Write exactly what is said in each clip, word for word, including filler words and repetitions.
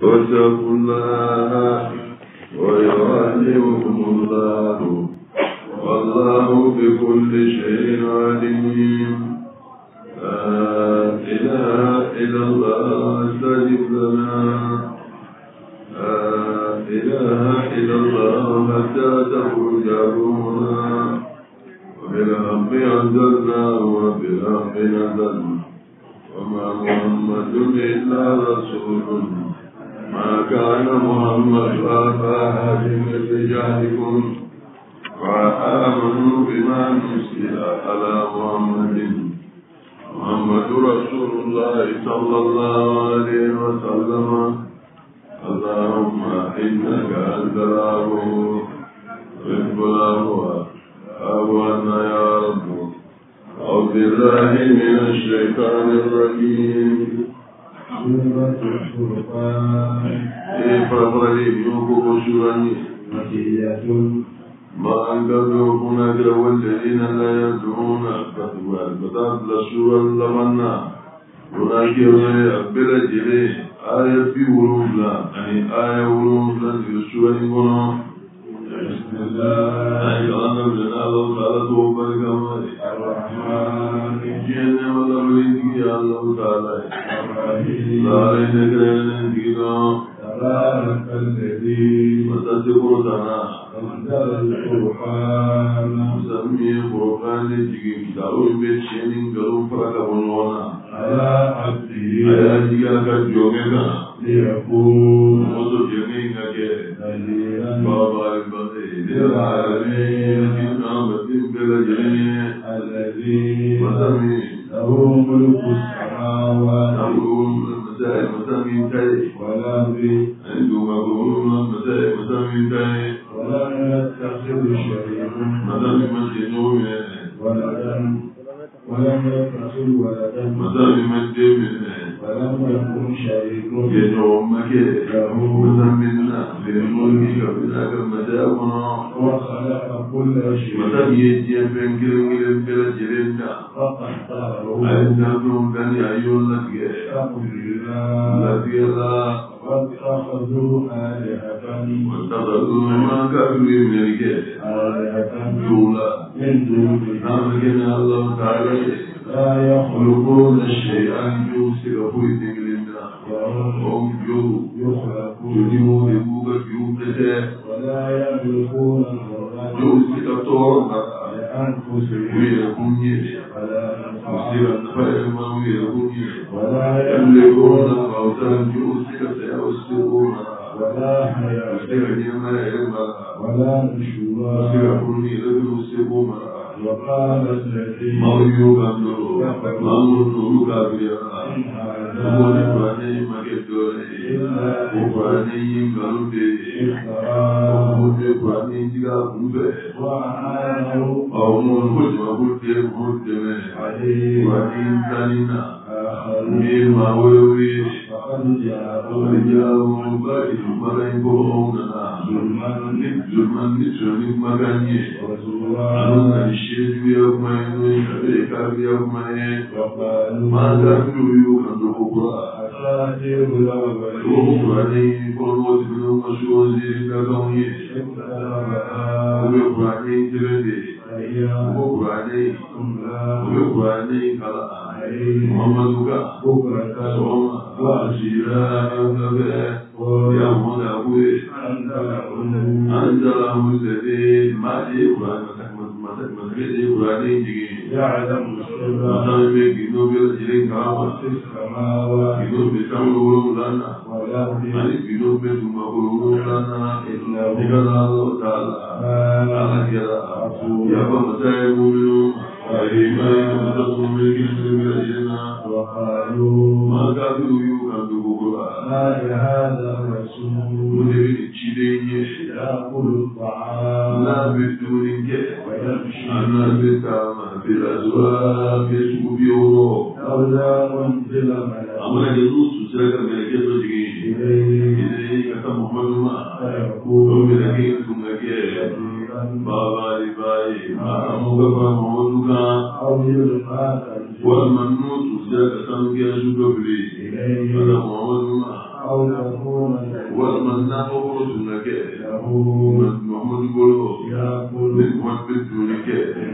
واتقوا الله ويعلمكم الله والله بكل شيء عليم. لا إله إلا الله استجب لنا، لا إله إلا الله حتى تخرج روحنا، وبالحق أنزلناه وبالحق نزل، وما محمد إلا رسول ما كان محمد أبا أحد من رجالكم وآمنوا بما نزل على محمد محمد رسول الله صلى الله عليه وسلم. اللهم إنك أنت الأبو رب الأبواب أبوانا يا رب. أعوذ بالله من الشيطان الرجيم. سورة الفرقان. إفرقني بنوكم سوراني مكية ما أنقذوا هناك والذين لا يدعون البطاط لسورة لمنا هناك أقبل جلي آية في ولوم لا يعني آية ولوم لا لسورة لمنا. بسم الله الرحمن الرحيم. جنة والأولين يا الله تعالى لا إله إلا تبارك الذي وتذكرنا أنزل القرآن مسمي القرآن تجي كتابه بتشينين قالوا فرق بنوانا على عبده على جياك جوجنا ليكون مصدقين كذا بابا البدي للعالمين كتابة بلجني الذي مسمي له ملك السماوات له مسائل مسمي تاي ولا في عنده مقرون مسائل مسمي تاي ولم يتخذ شريكا مسمي مسجنون ولدا ولم يتخذ ولدا مسمي مسجن ولم يكن شريك يدعو مكيه مسمي الله للملك وبذاك المداونا وخلق كل شيء مسمي يجيب بين كلم كلم كلا جرينتا فقدره أنتم كان يعيون لك لك الله واتخذوا آلهة واتخذوا ما كانوا يملكون آلهة جولا من دونه الله تعالى لا يخلقون شيئا يوسف في ذكرنا وهم يخلقون يبوك يوكسه ولا يملكون يوسف طورنا لأنفسهم ويكون يدي ولا ولا يملكون الموتى يوسف سيوسفون ولا حياة ولا نشورا يوسفون. وقال الذي مريم أمره أمره كبيرا وقراني مكتوري وقراني قلبي وقراني جاكوبي وأنه أمور مجمع بطي بطي وقراني تانينا مما ولوي فقد جاءوا مبارك مرين بوهونا ظلمان نترني مغاني أنا الشيء يومين كبير يومين ما دخلوا يوكان دخولا أساطير الأولين وقراني قلوت منهم مشوزين كغوني وقراني تردي وقراني وقراني كلا محمدك صوم وأشيرا يوكبه يا منابوي أنزله الذي ما يقرأ يعلم السر جنوب الجرين كعبة جنوب سمعون لنا عن جنوب سمعون لنا إلا الله تعالى على كذا يا بمسائل مؤمنون وإيمان تصوم الكسر بالجنة وقالوا ما كانوا يكذبون ما لهذا الرسول مدبر الجدين يأكل الطعام لا بدون كيف ويمشي أنا بتعمى في الأزواج يسوق يورو أولا منزل ملك أمر يدوس سلك ملكية تجي إليه كتب محمد ما يقول ملكية ملكية بابا لباي ما أمك فمولك أو يلقى والمنوط سلك سمك يسوق بلي هذا محمد ما أو تكون ومن نقول سنك محمد قولوا من محمد دونك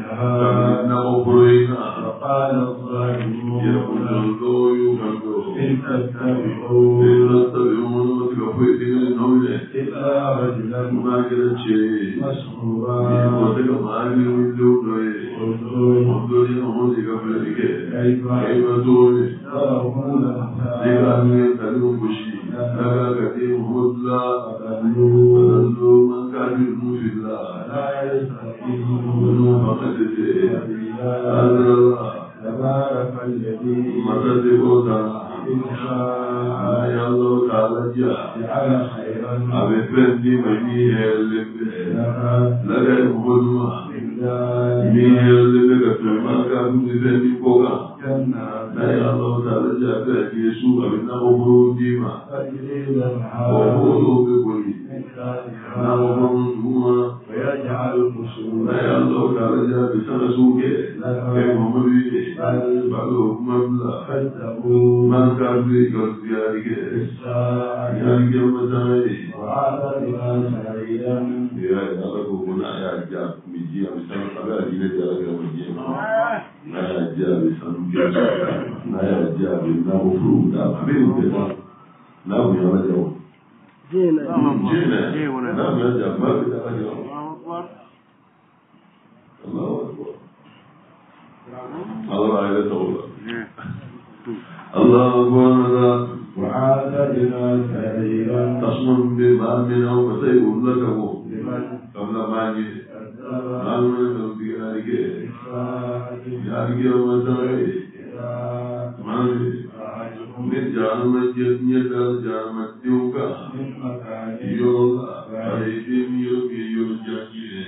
نقولنا وقال الظالمون يقول الله يقول إن تتبعون إن تتبعون وتكفيتين النوم إلا رجلا ما كان شيء مسحورا وتكفى من دونه انظر يوم كفلك كيف توني ترون لكن تلوم بشي لا كثير مدلا فضلوا من كان يؤمن في الله لا يستقيمون فقدته هذا الله تبارك الذي مدد بوتا إن شاء يا الله تعالى جاء جعل خيرا أبي فندي مني هل لا يقول ما من هل لك ما كان يفندي بوكا لا يا الله تعالى جاء يسوع من أمور ديما وهو بكل نعم ويجعل القصور لا يا الله تعالى جاء بسنة سوكي كيف هم بيدي بعضهم مبلغ فاتقوا من كان بيقل ديارك ديارك يوم سمعي وعاد بما سعيدا يا الله كنا يا جاب ميجي أمسان قبل دينا جالك ميجي ما يا جاب سنوك ما يا جاب نافوفرو ناف بين كذا ناف يا مجاو جينا جينا ناف يا جاب ما بيتا كذا الله أكبر الله عليه توبة الله أكبر وعاد بما سعيدا تصمم بما من أو مسيء لكه لمن قبل ما يجي قال من تنبيه ذلك ذلك يوم سعيد ما من جانم الجنية جانم الدوكا يولا فريدين يوكي يوجاكي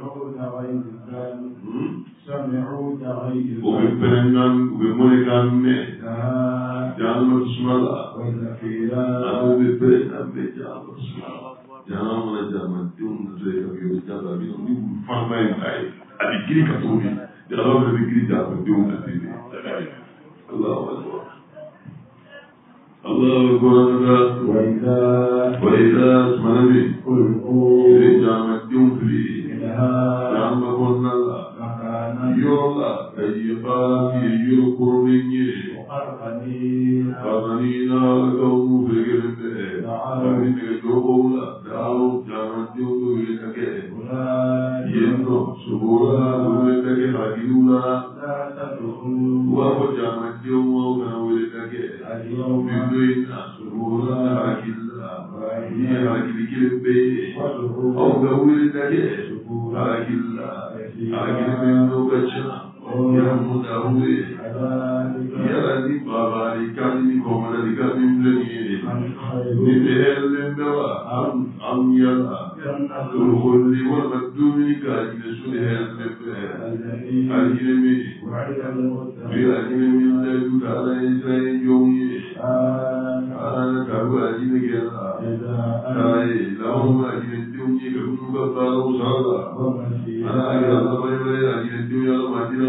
سمعوا تغيظا وبفنان وبملكان جانم السمالا وزفيرا أو بفنان بجانم السمالا جانم من جانم الدون نزيك بيوجاكا بيوم فهمين أي أبيكري كتوري جانم أبيكري جانم الدون نزيك الله أكبر الله أكبر وإذا وإذا اسمني ألقوا جانم الدون في منها جانم قلنا مكانا يولا أيقات يقرني مقرنين فغنينا لكم في قلبه فمن يجوبولا دعوا جانت يوم لك ينو سبولا ولك حكيولا لا تدخلوا وهو جانت يوم ولك اليوم بدوينا سبولا حكيلا هي حكي قلبه أو ولك حكيلا حكي من نوكشنا يا مدعوه يا ذي بابا لكاني كمال لكاني ملني نبهل لنبوا أم أم يلا الخلد والمدوم كاجل سنهل لنبوا الجنمي بالجنمي لدو تعالى إسرائيل يومي أنا كابو أجل كلا أي لهم أجل الدومي كبنو كبالو صعدا أنا أجل الله بيبري أجل الدومي على مدينة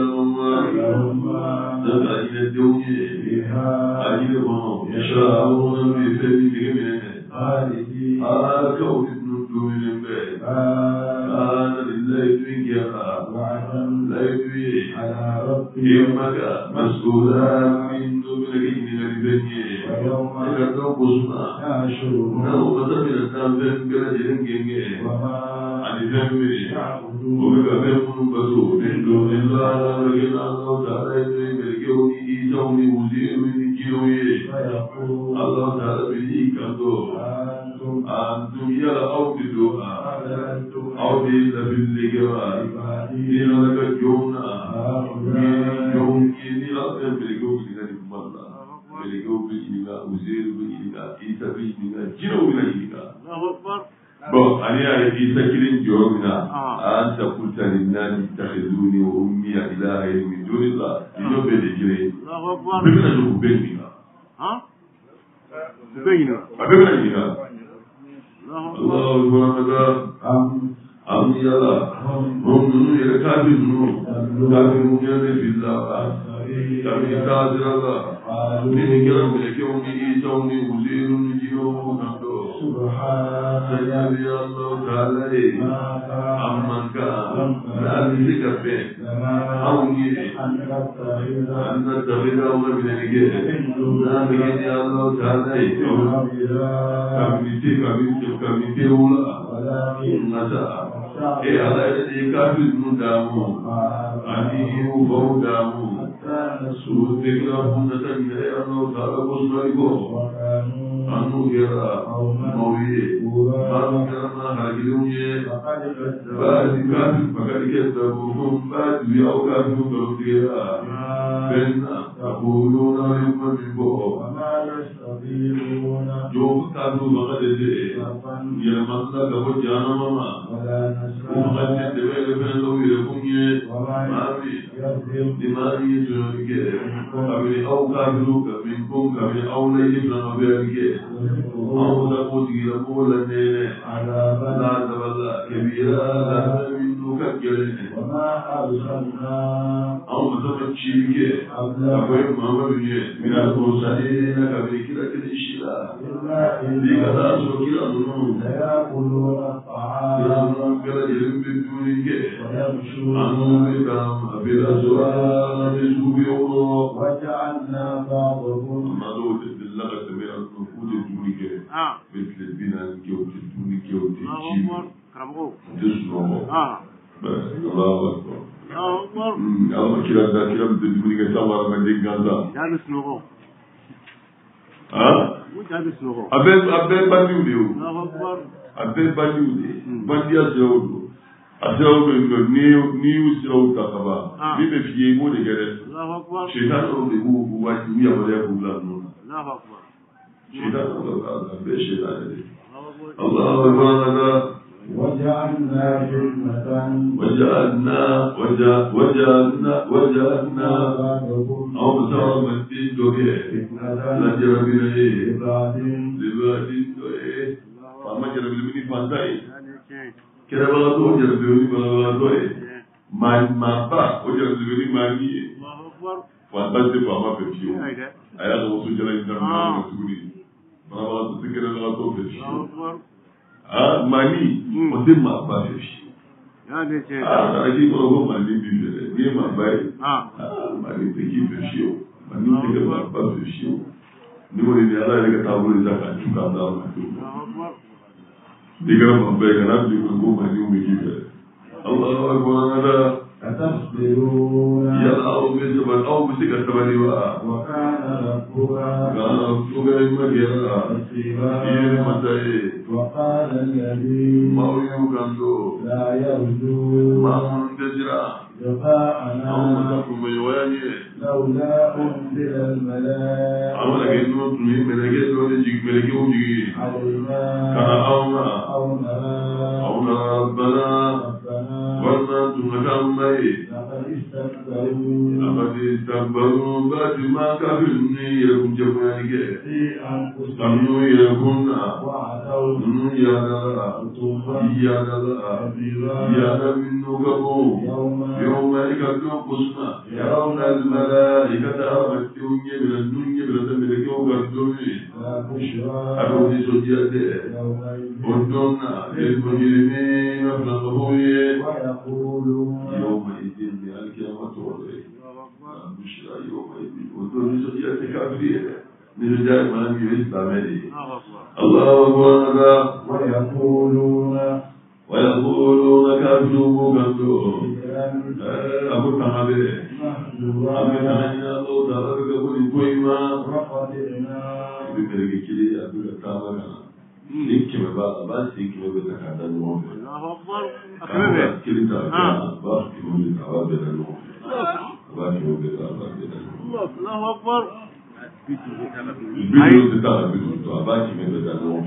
الله أجل الدومي أجل الله يشاءون في سبيله آه كون ابن الدومي لنبوا أنا لله تنكيها لا يدوي على ربي إمك مسؤولا من دونك إننا لبنيه ويوم إذا تنقصنا يحشرهم نحو قتل النام بلجل كنجي وما عن ذنبه يعبدون وبك بهم بسوء من دون الله لكن الله تعالى يدري بالكون إيسون وزير من كيلوه فيقول الله تعالى به كنتو أنتم أنتم يا أوجدوا أعلنتم أوجد باللقاء عبادي إن لك جونا هؤلاء يوم كيني أصلا بالكون إلى الله بالكون إلى وزير إلى إيسا إلى جنو إلى bon ani ay isa kilin jomina anta qulta lin nas ittakhizuni wa ummi ilaha min dunillah ido be de jire Allahu akbar be na do be ni ha be ni be na ni Allahu akbar am am yala hum nunu yɛrɛ k'a bɛ nunu k'a bɛ mun yɛrɛ bɛ bi la k'a bɛ taa sira la ni nin kɛra mɛlɛkɛw ni isaw ni uzeru ni jinɛw kan dɔ sɛgɛli Allahu Taala ye an man kan mɛ a bɛ se ka bɛn anw ye an na tabira aw la minɛni kɛ n'a bɛ kɛ ni Allahu Taala ye kabini te kabini kabini tew la nka sa e ala yɛrɛ de ye kafiri ninnu daamu ani ufaw daamu su tegila kunnata minɛ Allahu Taala kosɔn kɔ anu kɛra maaw ye maa kɛra maa harakilenw ye baasi kafiri bakari kɛ sabu baasi aw kafiri nkalon tigɛra fɛn na ka bolo n'a ye kuma min fɔ jɔn kafiri baga de tɛ yɛlɛma tila ka bɔ jahanama ma o baga tɛ dɛmɛ yɛrɛ fɛn dɔw yɛrɛ kun ye maa min ni maa min ye jɔnjɔli kɛ kabini aw kafiriw kabini ko kabini aw la ye filanan kɛ aw la k'o tigila k'o la nɛɛnɛ n'a dabala kɛbira la min n'o ka gɛlɛn anw ma se ka cili kɛ a fɔ ye Mamadu ye mina ko sani na kabini kira kelen si la bi ka taa sɔrɔ kira ninnu kira ninnu bɛɛ lajɛlen bɛ dumuni kɛ anw bɛ ka a bɛ lasɔrɔ a bɛ sugu bɛ yɔrɔ ma dɔw de delila ka tɛmɛ yan nɔ k'u tɛ dumuni kɛ bɛ tile bi naani kɛ u tɛ dumuni kɛ u tɛ ci u tɛ sunɔgɔ Allahu Akbar Alama kira da kira bɛ dumuni kɛ sama hadamaden gansan a bɛɛ a bɛɛ bandiw de ye o a bɛɛ bandiw de ye bandiya siraw don a siraw bɛ yen nɔ n'i y'u siraw ta ka ban min bɛ f'i ye i b'o de kɛ dɛ setan dɔw de b'u waati u yamaruya k'u bila ninnu na setan dɔw a bɛɛ setan de ye Allahu Akbar وجعلنا جنة وجعلنا وجعلنا وجعلنا أو مسار من دين دوغي لا جرى من إيه لبعض دوغي فما جرى من مني فانتاي كده بلا تو جرى من مني بلا دوغي ما ما با وجرى من مني ماني فانتاي فما بيجيو أيها الرسول جرى من دارنا مسؤولي فما بلا تو تكره بلا تو بيجيو ah mani o de ma ba fe fi ah da ki ko ko mani bi de ni ma ba ah mani te ki fe fi o mani te ke ma ba fe fi o ni mo ni ala le ka ta bo za ka ju ka da ma tu di ga ma ba ga na di ko ko mani o mi ki fe Allahu akbar ala أتصبرون يا أو بسبب أو بسكة تبني وآ وكان ربك كان ربك مجرا في متى وقال الذي ما يوكندو لا يرجو ما منتجرا لقاءنا أو متكم يواني لولا أنزل الملائكة أولا كنتم تمين ملكة ونجيك ملكة ونجيك علينا كان أونا أو نرى أو نرى ربنا وأنا تمكن مي لقد استكبروا لقد استكبروا بعد ما كفرني يكون جمالك في أنفسهم كانوا يكون وعدوا يا لا يا لا يا لا من نوكبو يوم يكفر قسمة يرون الملائكة أمتهم من الدنيا من الملك وقدومي أبو دي سجيته قدومنا للمجرمين فنقبوه ويقولون يومئذ القيامة والعيد بشرى يومئذ قدوم سجيته كافرين من رجال ما لم يرد عمله الله أكبر ويقولون ويقولون كافرون كافرون أبو تمامه أبو تمامه الله تعالى كقول كويما بمرق كلي أبو تمامه سينك مبا با سينك مبا تكادا نوم الله أكبر أكبر كلي تابع با كلي تابع بيدا نوم با كلي تابع بيدا نوم الله أكبر الفيديو تتابع بيدا با كلي بيدا نوم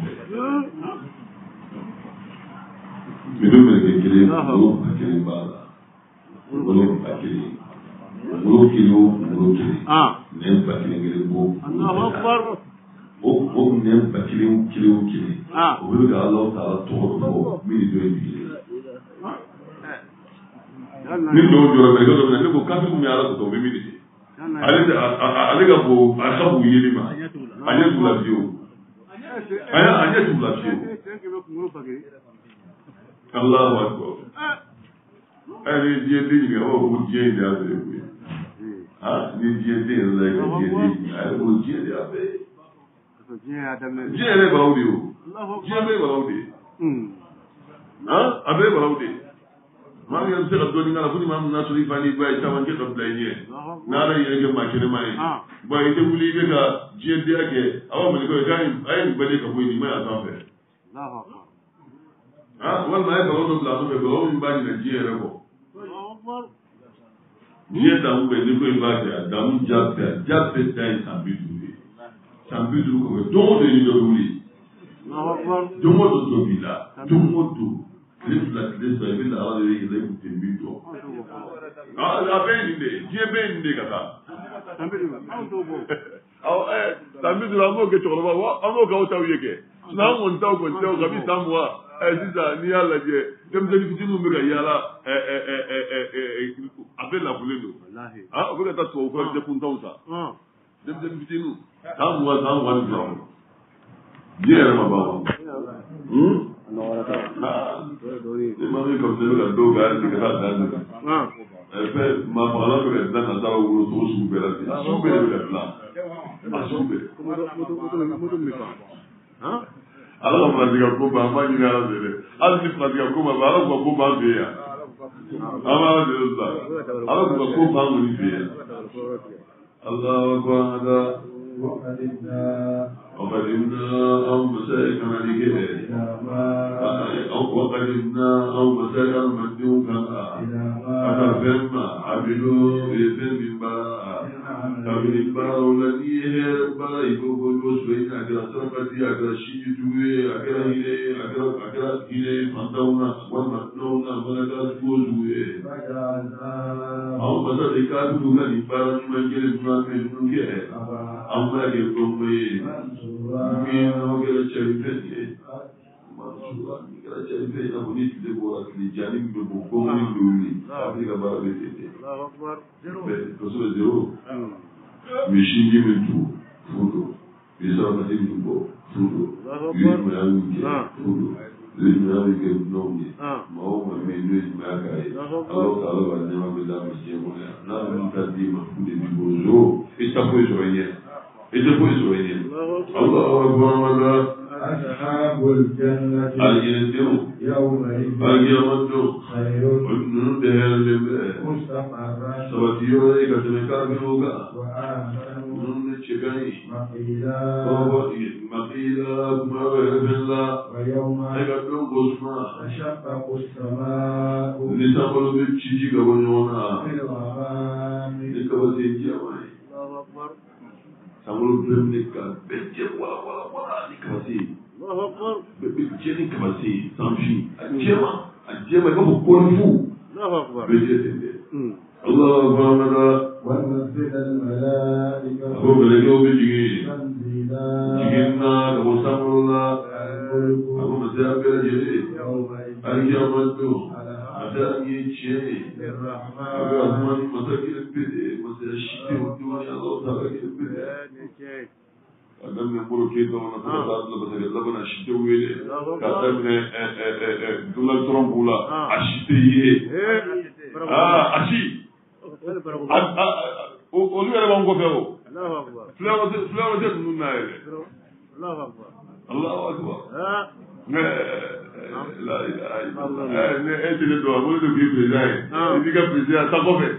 بدون مرق كلي نوم كلي بالا ولو كلي ولو كيلو ولو كلي نيم كلي كلي بو الله أكبر o o nem ba kiliw kiliw kili o bɛ ka Alahu Taala tɔgɔ fɔ min de ye kili ni dɔw jɔra mɛ dɔw bɛ ne ko kafiri min bɛ ala sɔsɔ o bɛ miiri ale ale ka bon a ka bon yeli ma a ɲɛ t'u la fiyewu a ɲɛ t'u la fiyewu Allahu akbar ɛ ni diɲɛ den ɲininka o ko diɲɛ in de y'a bɛɛ ye ah ni diɲɛ den yɛrɛ la ka diɲɛ den ɲininka a ko diɲɛ de y'a bɛɛ ye diɲɛ yɛrɛ ye balawu de ye o diɲɛ bɛɛ ye balawu de ye ah a bɛɛ ye balawu de ye maa min bɛ se ka dɔɔnin k'a la fo ni maa min n'a sɔrɔ i fa n'i ba ye caman kɛ ka bila i ɲɛ n'ala yɛrɛ kɛ maa kɛnɛma ye bon i tɛ wuli i bɛ ka diɲɛdenya kɛ aw ka malikɔ ye k'a ye a ye nin bɛɛ ka bɔ yen nin ma y'a sanfɛ ah walima a ye balo dɔ bila a sanfɛ balo min b'a ɲinɛ diɲɛ yɛrɛ kɔ diɲɛ damu bɛ ni ko in b'a kɛ a damu ja bɛɛ ja bɛɛ da ye san bi duuru ye san bi duuru kɔfɛ don o don i dɔ bɛ wuli don o don dɔ b'i la don o don tile fila tile saba i bɛ na ala de yɛlɛ i kun tɛ min dɔn ah a bɛɛ ye nin de ye diɲɛ bɛɛ ye nin de ka taa san bi duuru an b'o kɛ cɛkɔrɔba an b'o kɛ aw taw ye kɛ sinon an kɔni taw kɔni taw kabi san mugan sisan n'i y'a lajɛ denmisɛnnin fitininw bɛ ka yaala a bɛɛ lafulen don ah u bɛ ka taa tubabu fura jɛkuntanw sa denmisɛnnin fitininw san mugan san mugan ni fila kɔnɔ diɲɛ yɛrɛ ma ban wa ni maa min kɔni bɛ ka dɔw ka hali ka taa dan de fɛn maa fagalan bɛ ka dilan ka taa wolo cogo sugu bɛɛ la ten sugu bɛɛ de bɛ ka dilan a sugu bɛɛ ala ka faransika ko ban an b'a ɲini ala de dɛ hali ni faransika ko ban ala k'u ka ko ban fɛ yan an b'a de la ala k'u ka ko ban kɔni fɛ yan Allahu akbar وقدمنا أو مسائكنا لكده وقدمنا أو مسائكنا مدوكا فتفهم عبدوا بذنب باء فمن الباء الذي هربا يكون الوسوين أكرا سرقتي أكرا شيجتوي أكرا هيلي أكرا أكرا هيلي فانتونا ومتنونا فنكا سكوزوي أو مسائكنا دوكا نبارا نمجل نمجل نمجل أما يكون min o kɛra cɛrifɛn ye Mansura min kɛra cɛrifɛn ye i n'a fɔ ni tile bɔra tile jani min bɛ bɔ kɔngɔni bɛ wuli Afiriki ka baara bɛ ten ten kosɛbɛ zéro misi ji min tu fu don bisaramasi min bɔ fu don yurimaya min kɛ fu don yurimaya min kɛ dunanw ye maa o maa min n'o ye jumɛnya k'a ye Alahu taala b'a nɛɛma bɛ d'a ma diɲɛ kɔnɔ yan n'a min ka d'i ma fu de b'i bolo zéro i tɛ foyi sɔrɔ i ɲɛ i tɛ foyi sɔrɔ i ɲɛ Allahu akbar ashabul jannati aljannadenw alkiyamadenw ninnu bɛɛ hɛrɛlen bɛ sabati yɔrɔ ye ka tɛmɛ kafiriw kan ninnu ni cɛ ka ɲi makila kuma wɛrɛ fɛn la e ka don ko suma ni sankolo bɛ ci ci ka bɔ ɲɔgɔn na ni kaba sen jɛman ye sankolo bɛ minɛ ka bɛɛ jɛ wala wala wala ni kaba sen bɛɛ jɛ ni kaba sen sanfin a jɛma a jɛma i b'a fɔ kɔɔri fu bɛɛ jɛ ten dɛ Allahu akbar a ko mɛlɛkɛw bɛ jigin jigin na ka bɔ sankolo la a ko masaya bɛɛ lajɛlen alikiyama don masaya min ye tiɲɛ ye a bɛ ka kuma ni masa kelen pe de masaya si tɛ o dumuni Alahu taala kelen pe de ka daminɛ Moro Keyita na fo ka taa bila masakɛ laban a si tɛ wele ka daminɛ Donald Trump la a si tɛ ye aa a si olu yɛrɛ b'an kɔfɛ o fulaw tɛ ninnu na yɛrɛ Allahu akbar ne e tɛ ne dɔn a ko ne de k'i président ye i b'i ka président ta kɔfɛ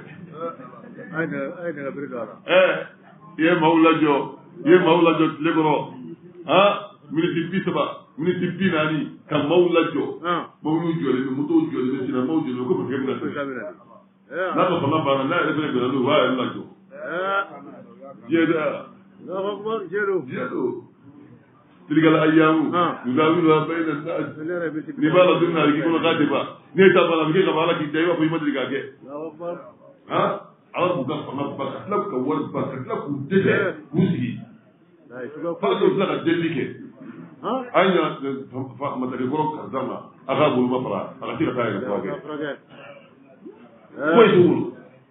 i ye maaw lajɔ i ye maaw lajɔ tile kɔrɔ miniti bi saba miniti bi naani ka maaw lajɔ mɔbiliw jɔlen bɛ motow jɔlen bɛ sinamaw jɔlen bɛ ko masakɛ bɛna tɛmɛ n'a ka fanga banna n'a yɛrɛ fɛnɛ bɛnna n'o ye o b'a yɛrɛ lajɔ diɲɛ tɛ diɲɛ don tilikala ayyamu yudawiluha bayna an-nas ni b'a la don na k'i kɔnɔ k'a tɛ ban n'e ta ban a bɛ kɛ ka ban Ala k'i da i b'a fɔ i ma deli k'a kɛ Ala k'u ka fanga ba ka tila k'u ka wari ba ka tila k'u dɛsɛ k'u sigi fo ka tila ka delili kɛ an y'a masakɛ kɔrɔ karisa ma a k'a bolo ma fara a ka se ka taa yɛrɛ furakɛ ko yi wulu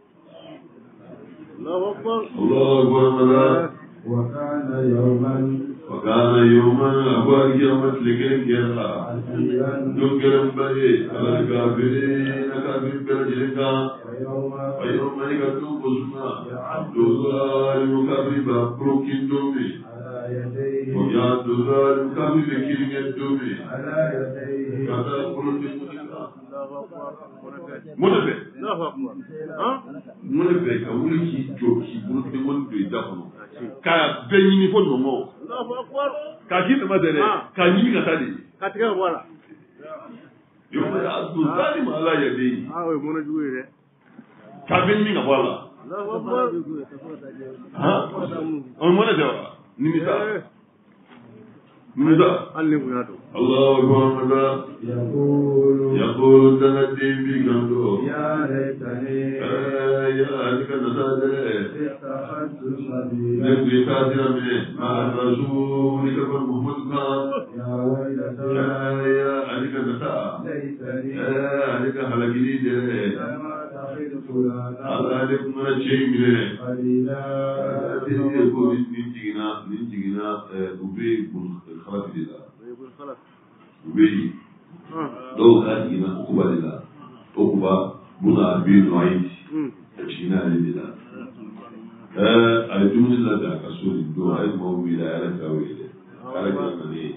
Allahu akbar Allahu akbar wa kana yawman wa kana yawman abar yawmat likin kira dun kiran bari ala kafirin kafir berjilka wa yawma yakatu busma abdullah kafir ba prokin domi wa ya abdullah kafir kirin domi kata kurun mun fɛ mun fɛ ka wuli k'i jɔ k'i bolo denmisɛnnin don i da kɔnɔ ka bɛɛ ɲini fo nɔmɔ k'a k'i dama tɛ dɛ k'a ɲini ka taa de ka tigɛ ka bɔ a la yɔrɔ y'a don taali ma ala yɛrɛ ye o ye mɔnɛ jugu ye dɛ k'a bɛɛ ɲini ka bɔ a la o ye mɔnɛ tɛ wa nimisa nimisa hali ni kun y'a dɔn Allahu akbar yaqulu yaqulu tanaddi bi gando ya laitani ya alika nadare ittakhadtu sabila نبي فاتنا مع الرسول كفر محمد ya waylata يا عليك النساء laitani عليك على جديد lama takhidtu lana على عليك من الشيء منه qalila يقول نيجينا نيجينا وبي خلاص كده يقول خلاص وبي لو كان هنا أقوى لله أقوى بنا بين نوعين تشينا لله الجملة التي أكسر الدعاء الموجودة على كويلة على كلامي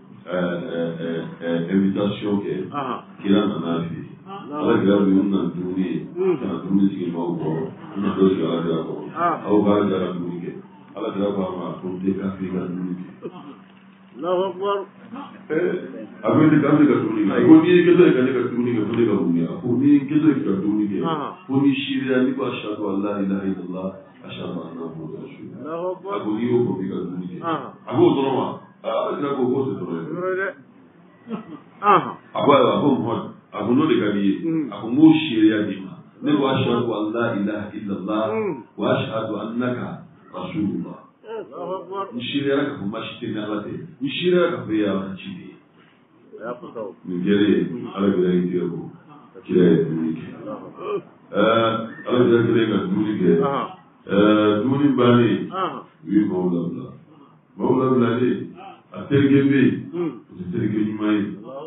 invitation ke kila nanafi ala kila bi unna duni kana duni sigi mawko unna do sigi ala kila ko aw ba jara duni ke ala kila ko ma ko de ka fi ka duni ke Allahu akbar eh abin da kan da duni ke ko ni ke da ka da duni ke ko da ka duni ko ni ke da ka duni ke ko ni shirya ni ko ashhadu an la ilaha illallah ashhadu anna muhammadar rasulullah Allahu akbar abu ni ko bi ka duni ke abu doroma ala kila ko ko se doroma Agora, vamos, aguno de gabi, agumo shiria dima. Ne wa ashhadu an la ilaha illallah wa ashhadu annaka rasulullah. Shiria ka kuma shi ne Allah te. Shiria ka be ya ci ne. Ya fito. Ni gere ala gere yi ko. Kire ni ke. Eh, ala gere gere ka duni ke. Eh, duni bani. Wi mawla. Mawla bani. Atergembe. Atergembe mai.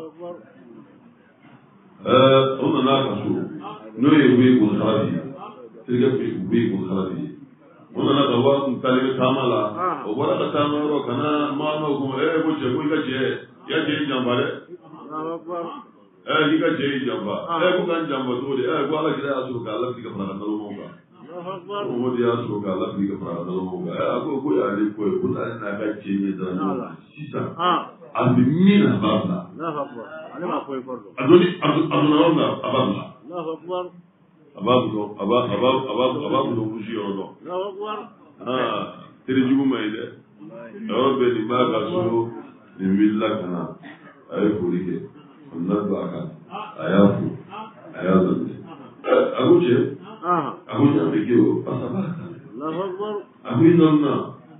ona na kaso no ye we ko kharaji tirga pe we ko kharaji ona na dawa kun tale tamala o wala ka tamaro kana ma no ko e ko je ko ka je ya je jamba de eh yi ka je jamba eh ko kan jamba to de eh ko ala kira asu ka ala diga fara dalo mo ka o mo dia asu ka ala diga fara dalo mo ka eh ko ko ya ni ko ko na na ka je ni da no sisa ambi mina baba Allahu akbar ale ma ko fardo adoni adonawanga ababla Allahu akbar ababu ababu ababu ababu ababu do kushi yono Allahu akbar ah tere jugu mai de awo be ni baga so ni milla kana ay kurike Allah baka ayafu ayazu aguche ah aguche amekio pasabaka Allahu akbar abinonna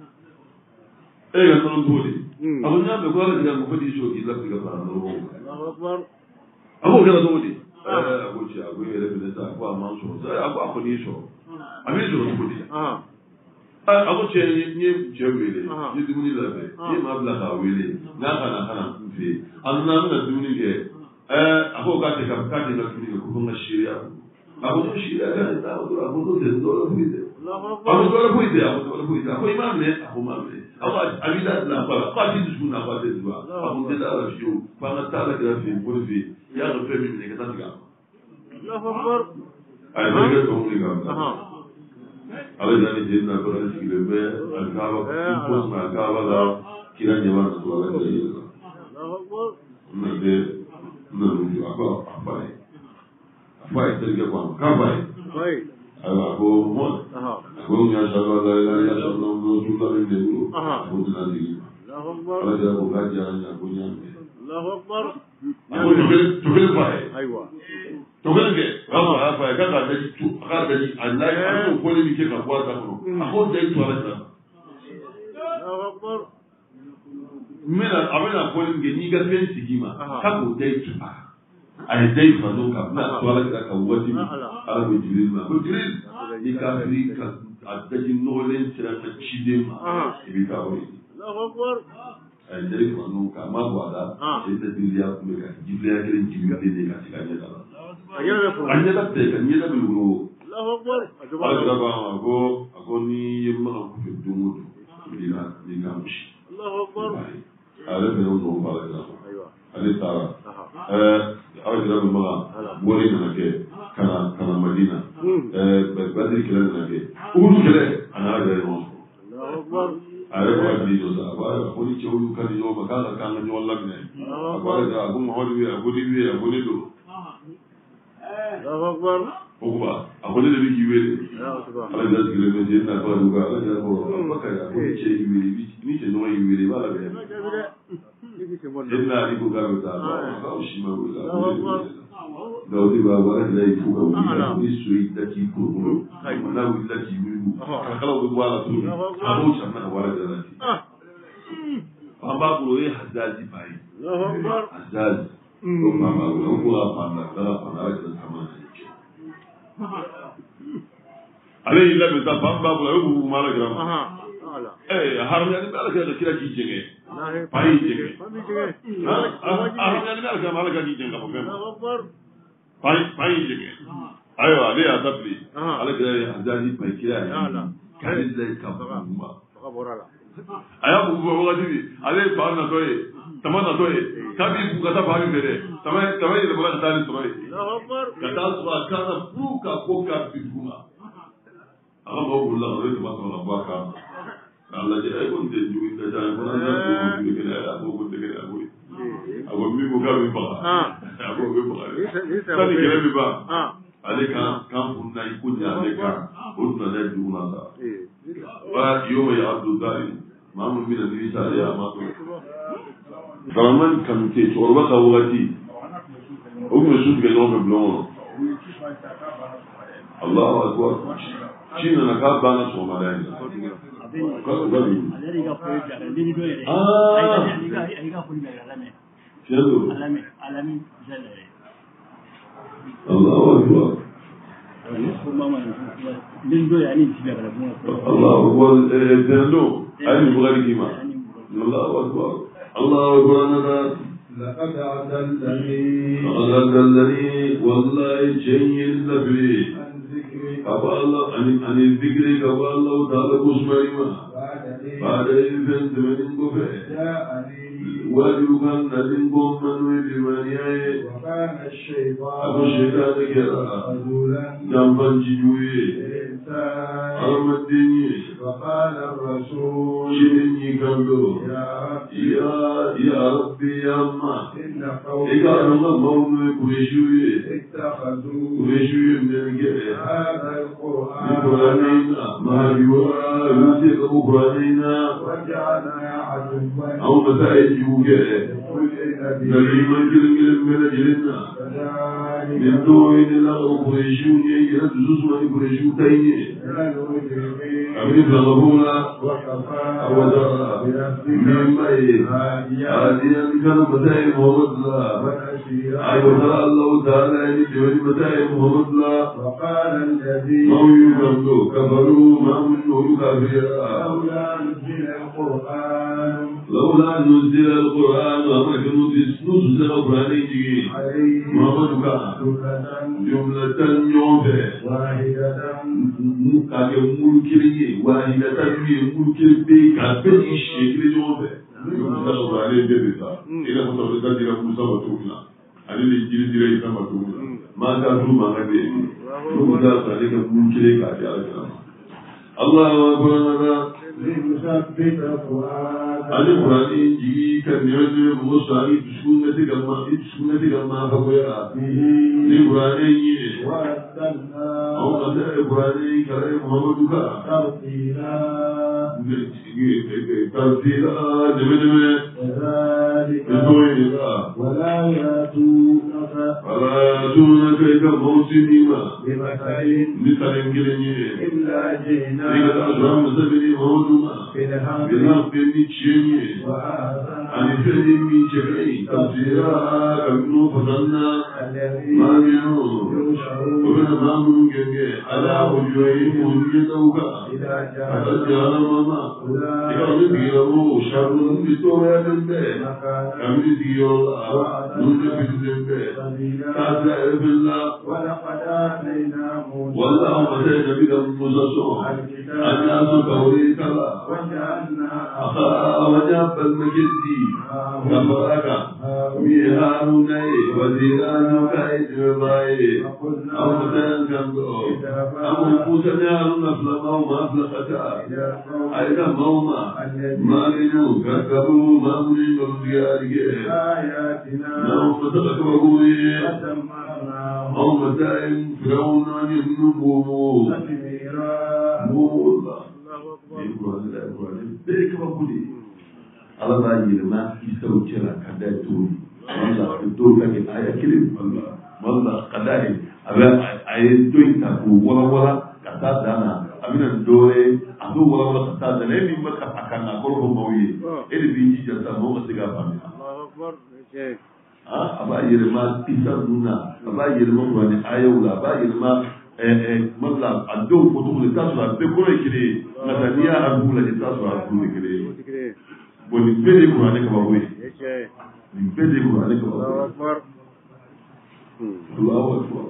e ga non tuli abunya be gwara diga mo fadi so ki lafi ga fara no Allahu akbar abu ga do di eh aguche agu ele be sa ko amman so sa agu ako ni so ami so ko di ah aguche ni ni jewele ni dumuni labe ni mabla ka wele na kana kana mfi anna na dumuni ke eh ako ka te ka ka te na dumuni ko ko shiria abu to shiria ga ta abu abu to de do lo fide Allahu akbar abu to lo fide abu to lo fide ako imam ne ako mamle ako abida la pa pa ti du na pa te du abu de la la fiu pa na ta la gra fi ko fi ya no fe mi ne ka ta diga Allahu akbar ay ba ga to ni ga aha ala jani je na ko ran sigile be al kaaba ko na kaaba la kira jama to ala ga yi Allahu akbar na de na ru ako afai afai te ga ko ka bai bai ala ko mo aha ko nya shala la la ya shala no tu la de du aha ko na di Allahu akbar ala ja ko ga ja nya ko nya Allahu akbar ko to ke to ke bai aywa to ke ke ala afai ga da de tu ga da di Allah ya ko ko ni ke ka kwa ta ko ako de tu ala ta Allahu akbar mena abena ko ni ni ga fen sigima ka ko de tu a ay dai fa no ka na to ala ka wati ala ko jibril ma ko jibril ni ka fri ka addaji no len sira ta chidema ibi ka wori Allahu akbar ay dai fa no ka ma wada sai da diliya ko ga jibril ya kirin jibril ne ka sika ne da ayya ko anya da te kan yeda bi wuro Allahu akbar ala da ba ma go go ni yemma ko fi dumu ni na ni ka mushi Allahu akbar ala da no ba la ale taara ɛɛ aw jira bɛ maga mori nana kɛ kana kana madina ɛɛ badiri kɛlɛ nana kɛ uhudu kɛlɛ a n'a yɛrɛ ɲɔgɔn sɔrɔ a yɛrɛ b'a di jɔ sa a b'a ko ni cɛw y'u ka di ɲɔgɔn ma k'a ka kan ka ɲɔgɔn laminɛ a ko ale a ko mamadu bɛ a ko ni bɛ a ko ne don o ko ba a ko ne de bɛ k'i wele ala jira sigilen bɛ den na ba du kan ala jira ko abubakar a ko ni cɛ y'i wele ni cɛ ɲɔgɔn y'i wele i b'a labɛn Inna ibu kami tak kau shima wala. Daudi bawa ada ibu kau ni sui daki kuru. Mana wila jibu. Kalau buat tu, kamu jangan wala jalan. Pamba kuru ni hazazi pai. Hazazi. Kau pamba kuru kau apa anda? Kalau apa anda kita sama. Ale ila beta pamba kuru kau mana gram. Eh, harusnya ni malah kita kira kijenge. Pai jenge. Harusnya ni malah kita malah kita kijenge apa kan? Pai pai jenge. Ayo, ale ada beli. Ale kira hazazi pai kira. Kali lagi kabar rumah. Ayah buku buku lagi. Ale bahan na toy, teman na toy. Kami buku kata bahan berde. Teman teman itu bukan kata ni toy. Kata soal kata buka buka bikuma. Aku bawa pulang, aku itu masuk dalam bakar. Allah jadi aku tidak juga tidak jangan pernah aku tidak kena aku pun tidak kena aku. Aku mimi buka mimpa. Aku mimpa. Tadi kira mimpa. Ada kan kampung naik punya ada kan. Urut naik dulu nasa. Wah, yo ya Abdul Karim. Mamun mina diri saya masuk. Zaman kami coba tahu lagi. Aku mesti kenal belum. Allah Akbar. China na ka bana so malai. Ko ko ni. Ah. Alami alami jale. Allah Akbar. Lindo yani tiba kala mo. Allah Akbar. Lindo. Ani bugari kima. Allah Akbar. Allah Akbar ana لقد أضلني أضلني والله جيد لبي قبل الله عن عن الذكر قبل الله تعالى كسمعنا بعد إذن تمنين كفه وجوكان نزين قوم من بمنياي وكان الشيطان أبو الشيطان كرا جنبا جدوي أرم الدنيا وقال الرسول شنني كمدو يا يا ربي يا أما إذا أنا مولى كريشوي اتخذوا كريشوي من الجبل هذا القرآن قرآننا ما يورى يوسف قرآننا وجعلنا عدوا أو مسائل يوجد نبي من كلم كلم من جلنا من دون الله كريشوي يجلس زوج من كريشوي تاني أمين بلغونا أودرا مما هذه كان مسائل محمد الله أيوة الله تعالى يجري مسائل محمد الله وقال الذي ما يكفروا كفروا ما منه كافرا لولا نزل القرآن لولا نزل القرآن وما كانوا نزل القرآن يجي محمد كان جملة يومه واحدة كان ملكي واحدة ملكي كان شيء يومه Kalau ada dia bisa, ini kalau kita tidak berusaha betul lah. Ada di kiri kiri kita betul. Maka tu maka dia ini. Kita sahaja kita mungkin kerja aja. Allah Akbar. Ada Quran ini jika niatnya musuh itu sunnah itu gamma itu sunnah itu gamma apa ya? Ini Quran ini. Allah ada Quran ini kalau Muhammad juga. ترتيلا دمدمة ذلك ولا يأتونك ولا يأتونك كموسمهما مثل كلمة إلا جئنا إلى الأشرام سبيل موضوعا بالحق بالنتشيني وآذنا عن فهم جميع تفسيرها كابن فضلنا ما منه ومن أمام جميع على وجوههم هديتك فقد جعل ماما يقول له شر بتوعد به كم يقول نون في ذنبه كذا بالله ولقد آتينا موسى والله مسجد بكم الناس قولي كلا أخا وجاب المجدي كفرك ميهان وزيران كايد رضاي أو متان كمدو أو موسى نار نفلما وما أفلقتا أيضا موما ما منو كذبوا ما منو الرجال نعم فتقك وقوي أو متان فرعون يمنبوه مولا bere kaba kuli ala ba yirma isaw cira kada turi walla to kake aya kilim walla walla kadai aba ay doin ta ko wala wala kata dana amina dore adu wala wala kata dana ni maka akana ko ko mawi edi bi ji jata mo ma siga fami Allahu akbar ah aba yirma isaw nuna aba yirma wani ayawla aba yirma مثلا عندهم فطور للتاسع بكل كده مثلا أقول لك التاسع أقول كده ونبدأ كمان كبابوي نبدأ كمان كبابوي الله أكبر الله أكبر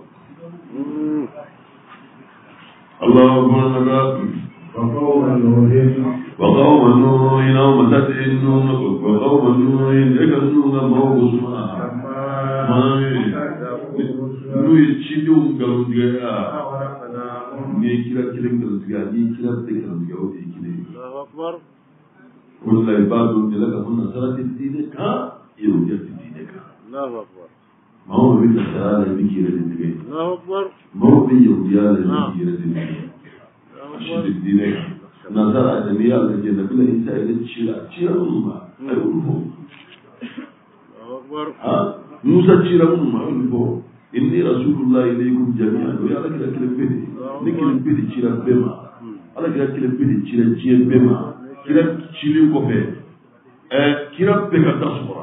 الله أكبر وقوم نوح وقوم نوح يوم تدعون وقوم نوح يكنون موت ما Lui ci un galunga ni kira kira galunga ni kira te galunga o di kire Allahu akbar kullu ibadu laka hunna sarati dinaka yuja dinaka Allahu akbar ma huwa bi tasala bi kira dinaka Allahu akbar ma huwa bi yuja kira dinaka Allahu akbar dinaka nazara jami'a aljanna bila isa ila chira chira umma ayuhu Allahu akbar ha musa chira umma ayuhu إني رسول الله إليكم جميعا ويا لك لك البدي لك البدي تشيل بما على كده كده البدي تشيل تشيل بما كده تشيل كوفي كده بكا تصورا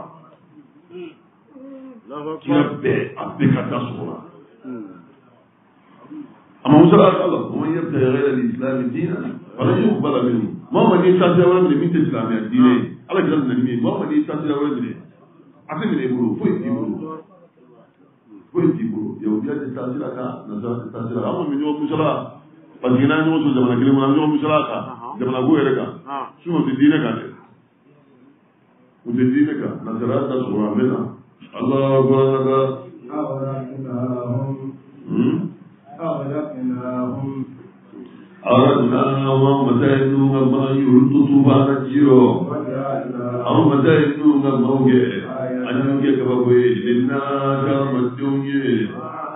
كده بكا تصورا أما وصل الله ومن يبتغي غير الإسلام دينا فلن يقبل منه ما من يستطيع ولا من من الإسلام الدين على كده النبي ما من يستطيع ولا من أفهم من يقولوا فوق يقولوا Politico, io vi ho detto la ca, non so se sta la ma mi devo musala. Perché non ho so da che non ho musala ca, da la guerra ca. Sono di dine ca. Un di dine ca, la serata sura mena. Allah akbar. Awrakinahum. Hmm? Awrakinahum. Awrakinahum matainu ma yurtutu banajiro. Aw matainu ma mawge. أنك كبوي لنا كرم الدنيا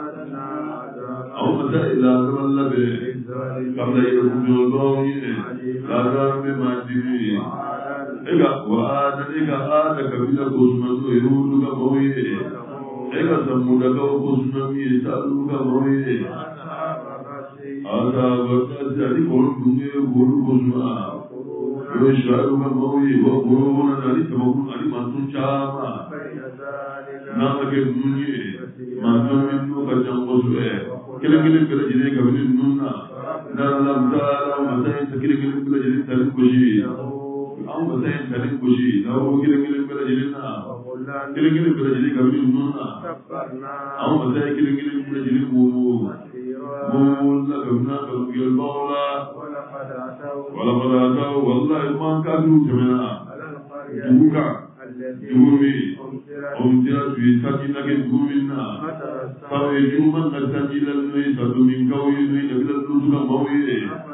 أو متى إلى كمال به قبل يكون جلبوي لا كرم ما تبي إذا وآد إذا آد كبير كوسمة يرود كبوي إذا سمود كوسمة يسأل كبوي هذا وقت جاري كون دنيا كون كوسمة يشعر كبوي وكون جاري كبوي علي مانتون شاما nama ke munye manzo minnu ka jango suwe kile kile kile jine ka bin nunna dara dara masai kile kile kile jine tan kushi am masai tan kushi na wo kile kile kile jine na kile kile kile jine ka bin nunna am masai kile kile kile jine mu mu la guna ka gel bawla wala wala ta wallahi ma ka du jamana duka dumi أمتنا في سكينة جمنا فيجوما نستجيل المي سدومين كوي من نبيل الرسول موي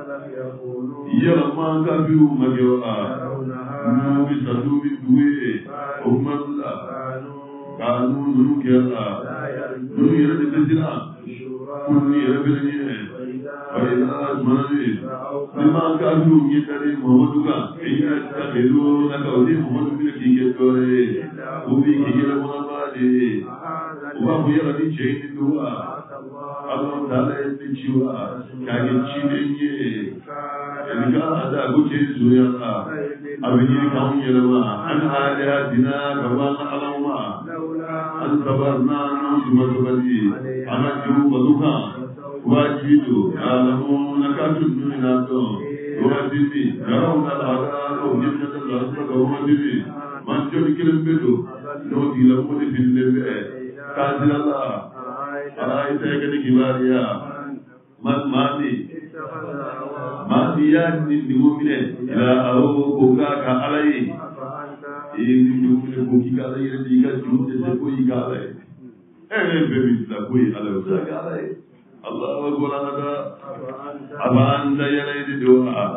يا ما كبيو مجوا نبي سدومين دوي أمم لا كانوا نروكيا نروكيا نتجنا كوني ربنا فإذا أزمني لما كبيو يتري محمدوكا إن يستخدمون كودي محمد بن كيكتوري وبي كيلا منابادي وابو يراني شيء دوا الله تعالى يتجوا كاين شيء إني إنك هذا أقول شيء زويا أبني كم يلما عن آلهتنا كما نعلمها أن صبرنا نوم مصبري أنا جنوب دكان واجد يعلمون كاتب وادمي يرون العذاب وجنة الأسرة ومدمي من جل كلم بدو نودي لمود في الليل كازل الله أرأيت كذا كباريا من مادي مادي يعني نقومين إلى أو كوكا كالي إيه نقومين كوكي كالي يديك جنود سكوي كالي إيه بمثل كوي على وسا كالي الله أكبر هذا أبان دايرة الدعاء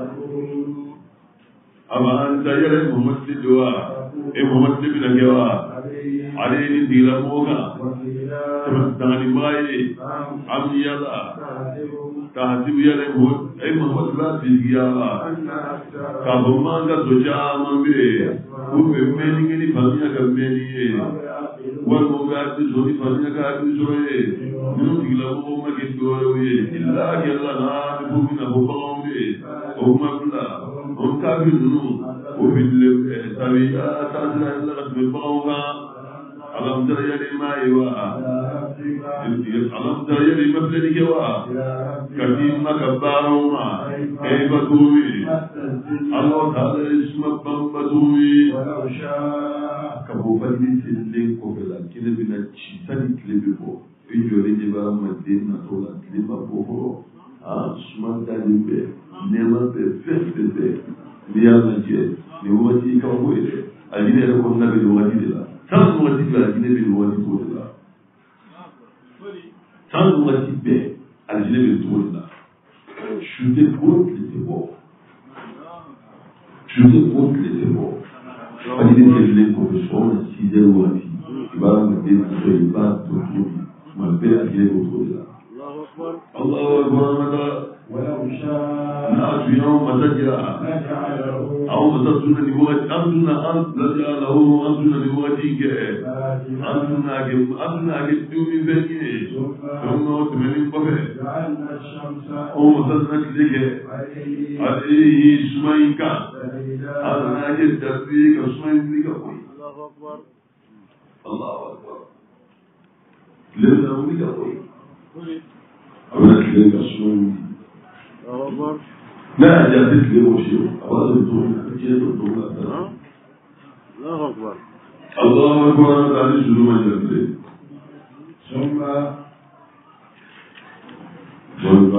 أبان دايرة محمد الدعاء إيه محمد بن الدعاء عليه ديلا موكا تمام باي عمي يلا كاتب يلا محمد إيه محمد لا تيجيا كابومان كسوجا مامبي وبمني كني فاميا كمني والموجات تزوني فاميا كابيزوي نو ديلا موكا كدوروي إلا كلا نا نبومنا بوكامبي أومابلا أوكابينو وبيل تابيا تازلا إلا كتبوكا ألم ترى يدي ما يوا ألم ترى يدي مبلغ يوا كتيم ما كباروما كيف توي الله تعالى اسم بمبتوي كبو فدي سلين كوفلا كده بنا تشتري كليبو يجوري جبا مدينة تولا كليبا بوفو آه سمان تاليبه نما بفففه ليانا جي نواتي كوي أجيني لكم نبي نواتي لا تان نواتي بلا أجيني بنواتي تولا تان نواتي بلا أجيني بنواتي chuter contre les démons. Chuter contre les démons. Pas l'idée que je l'ai profession, si j'ai ou un fille, il va me dire que je n'ai pas de tout. Je m'appelle à qui est votre là. Allah Akbar. نأتي يوم مسجرا أو مسجرا لبغة أنتنا أنت لجعله أنتنا لبغتك أنتنا كم أنتنا كتومي بني ثم تمنين بفه أو مسجرا لك عليه سمينك أنا أجد تربيك سمين لك الله أكبر لنا ولك أولا لك سمين لا جالس لي وشيء أولا الدول كثير الدول الله أكبر الله أكبر تعالى شنو ما جالس ثم ثم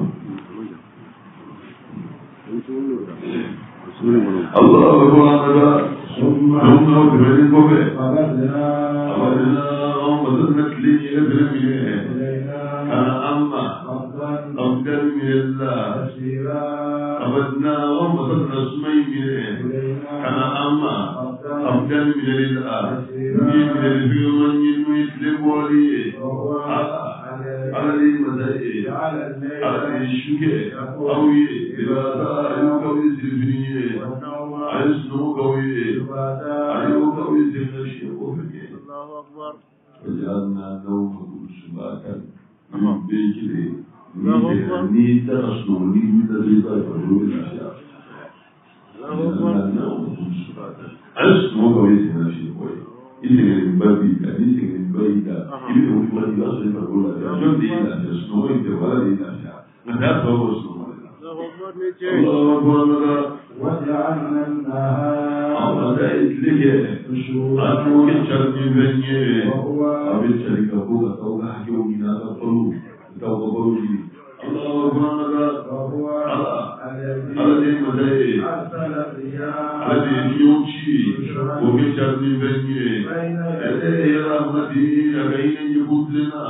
الله أكبر ثم ثم تبين بوبه أبدنا أبدنا ومدنا لي إلى كان أما أفضل من الله أبدنا ومدنا سمي كان أما أفضل من الله من الفيوم يمثل ولي على المزايد على الشكاء قوي إذا صار قوي الدنيا عزنه قوي عليه قوي النشيء وفكه وجعلنا نومه سباتا من بيكله ni ترسل ni متزيدا فجوه الأشياء وجعلنا نومه سباتا عزنه قوي النشيء وفكه إذن البابي إذن البابي إذن البابي أصل فقول جل إلى سنوه إنتوال إلى شاء نتاك فهو سنوه الله أكبر وجعلنا النهار أمدائت لك أنوك الشرق بني أبي الشرق أبوك توقع حكيومنا تقلوب توقع قلوبي الله أكبر وهو الذي مدائت الذي يمشي وفي الشرق بني إليه رحمتي لبين يقود لنا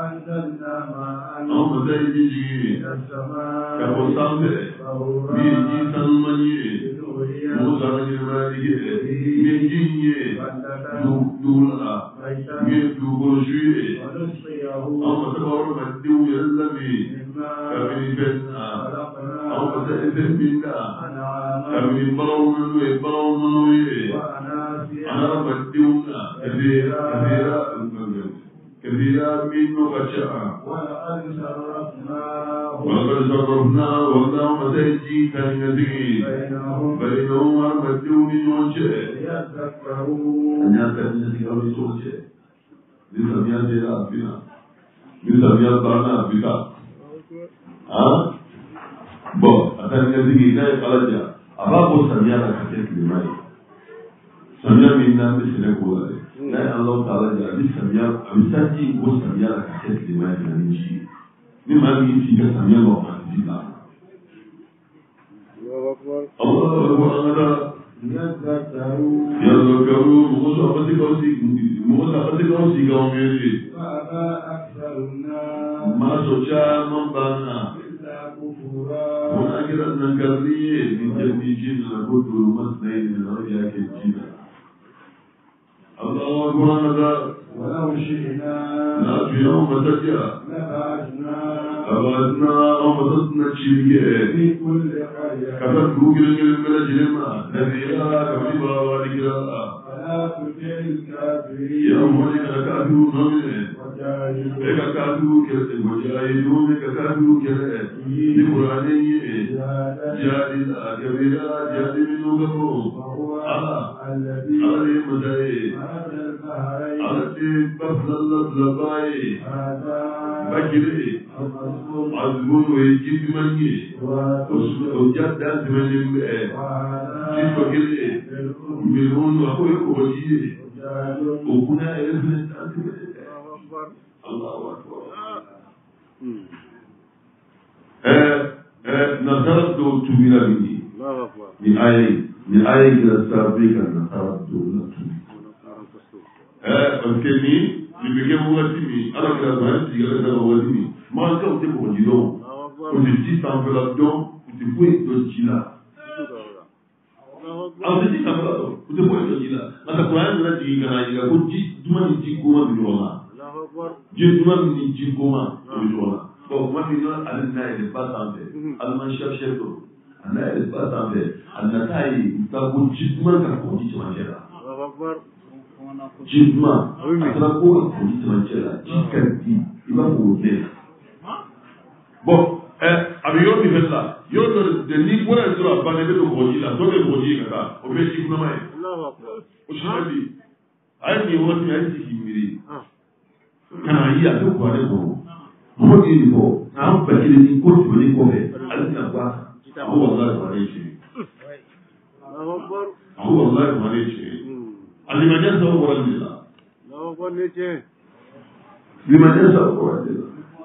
أمدائت لك كبصامه بيجي سلمني موسى جمالي ميجيني دولا ميجوجي أما تبارك مديو يلمي كمن بنا أما تأذن منا كمن برون برون أنا مديونا كثيرا كثيرا كثيرا من نقشا ولقد صرفناه ولقد صرفنا والله مسيجي كان يدري بينهم بينهم ومدون يوجه ليذكروا أن يتنسي أو يوجه لسميا سيرا بنا لسميا بانا بك ها بو أتنسي كاي قلجا أبابو سميا لكتك لماي سميا منا مثل كوالي لا الله تعالى جعل سميا أمساتي وسميا لكتك لماي نمشي مما بيجي كسميا وقتي الله أكبر ليذكروا يذكروا مصابة كوسي مصابة كوسي كوميري فأبى أكثر الناس ما سوشا من بانا إلا كفورا هنا كده نكرني من جنبي جينا نقول مسنين من رجع كجينا الله أكبر ولو شئنا لا في يوم تجا لبعثنا أبعدنا أو مددنا شيء في كل قرية كتب جوجل من جلما نبيا كتبا وذكرا فلا تطع الكافرين يا مولك كافرون نمين وجاهدوا إذا كادوا كذا وجاهدون كادوا كذا لقرآني جاد كبيرا جاد من نوبه وهو على الذي على مدعي مرج البحرين على بفضل لباي هذا بكري الرسول عزبون ويجيب مني وجد من بقى وهذا كيف كده مليون وأخوك وجيه وكنا إلفن الله أكبر نصرت تبيلا بني من آية من آية إلى سابقا نصرت أذكرني لبكي مواتيني أنا كلا بحث يغلق مواتيني ما أنت أتبع وجدون وتجي تنفلاتون وتبوي تجيلا أو تجي تنفلاتون وتبوي تجيلا أنت قرآن لا تجي كنا يلا كنت دمان تجي كوما بجوانا جي دمان تجي كوما بجوانا bon moi maintenant elle n'a elle pas santé elle m'a cherché tout elle n'a elle pas santé elle n'a pas eu ta bonne jidman ka ko ji manjera jidman ta ko ko ji manjera jikanti iba ko ne bon eh abi yo ni fella yo de ni pour être là ba ne de ko ji la do de ko ji ka o be ji kuna mai Allahu akbar o shabi ai ni woni ai ji miri kana yi a do ko ne ko mo di ni ko an bakiri ni ko to ni ko be al na ba ko wallahi ba ne shi Allahu akbar ko wallahi ba ne shi al majan sa ko wala Allahu akbar ne ce limajan sa ko wala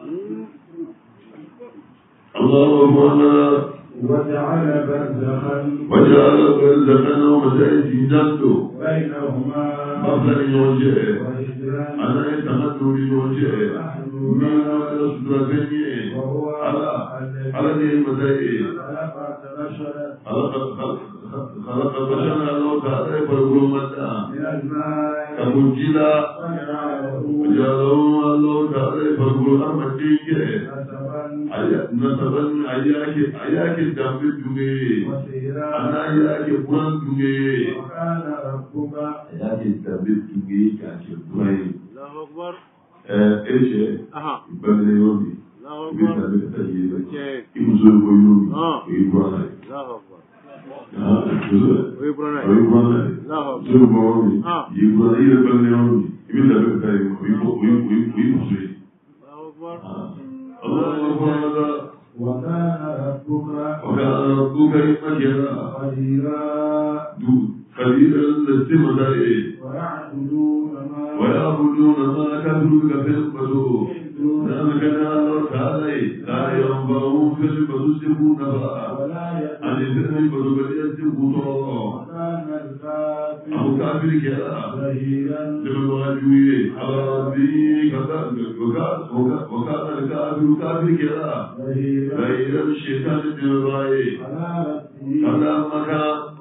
Allahu akbar وجعل برزخا وجعل برزخا ومسائل جنته بينهما مبلغ يوجه وهجرا أنا يتمنى يوجه من الأسرتين وهو على على الذي ذي المسائل خلق بشرا خلق خلق البشر الله تعالى فرقوا مدى من الماء كمجلا وجعله وجعله الله تعالى فرقوا أرمتيك نسبا نسبا أياك أياك الدم الدمي وسيرا أنا أياك قرآن دمي وكان ربك أياك الدم الدمي كاشف قرآن الله أكبر إيش أها بدل يومي الله بيتا أكبر بيتا تجيبك شيء يمزل ويومي آه. ويبرانا الله أكبر ها يمزل ويبرنا ويبرانا الله أكبر زل ويومي آه. يبرانا إلى بدل يومي يبيتا بيتا ويمزل الله أكبر الله أكبر وكان ربك وكان ربك مجرا قديرا قديرا للسماء ويعبدون ما ويعبدون ما كفروا كفروا ذلك الله تعالى لا ينفعهم في البدوسهم نفعا ولا عن الذين بدوسهم طرا وكان الكافر أو كافر كلا ظهيرا لمن واجوي على ربي وكان الكافر كافر كلا ظهيرا غير الشيطان الجراي على ربه على مكان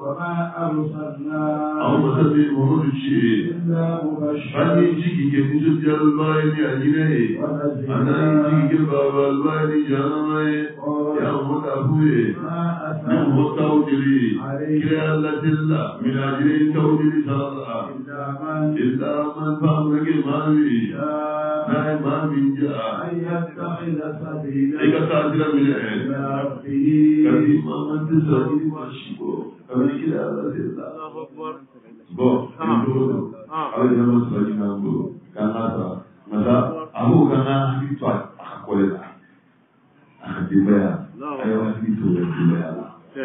وما أرسلنا أو مثل مهرجي إلا مبشرا أني جيكي كنت الباين أجنه أنا جيكي البابا الباين جانمي يا مدافوي من متوجري كلا الله من أجل التوجري صلى الله إلا من فهمك مالي لا ما من جاء أن يتخذ سبيلا إذا تأجر من إلى ربه كريما من تسجد وشبه أمريك لا الله أكبر bo ndio ale jamaa tunajina ngo kana mada abu kana kitu akakolela akatembea ayo kitu akatembea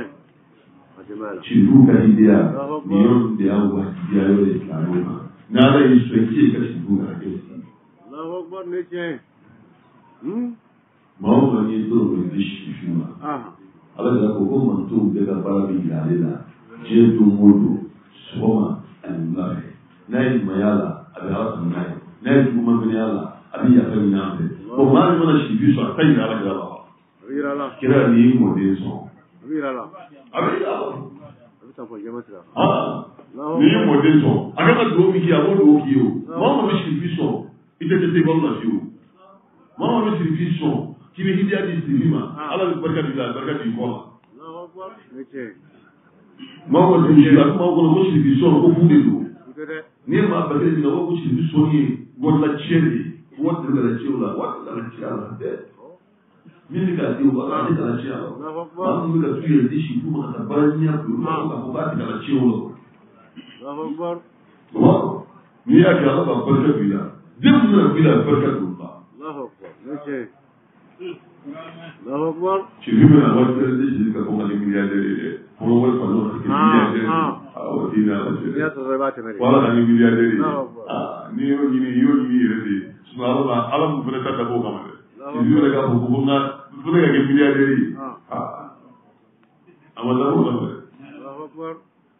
chiruka hidia niyo ndio au hidia yole kanuma nada isweki kashibuka kesi Allahu Akbar neche hmm maomba ni ndio ndishi shuma ah ala ya kukoma mtu bega para bigalela jetu mudu soma Allah nayi mayala abihasa nayi nayi kuma mayala abiya kai nambe ko mali mana shi biso kai ala gaba abira la kira ni mo deso abira la abira la abita ko jama tira ah ni mo deso akaka do mi ki abo do ki yo mama mi shi biso ite te te balla fiu mama mi shi biso ki bi hidia di sima ala barka di barka di ko Allahu Akbar neche mawa tunjira kuma ko ko shi bi so ko funde do ne ma ba ke na ko shi bi so ni wala cheri wala da chiola wala da chiola de mimi ka ti wala da chiola ma mu ka tuye di shi kuma ka baranya ko ma ko ba ta da chiola Allahu Akbar wa ni ya ga ba barka bila din na bila barka do ba Allahu Akbar ne Allahu Akbar shi bi na wata da shi ka kuma ni miliyan Como vuelvo a los que ah dina ya to rebate mere wala ni miliarderi ah ni yo ni yo ni redi subhanallah alam berita da boka mare ni yo daga hukum na bune ga miliarderi ah amala boka mare Allahu Akbar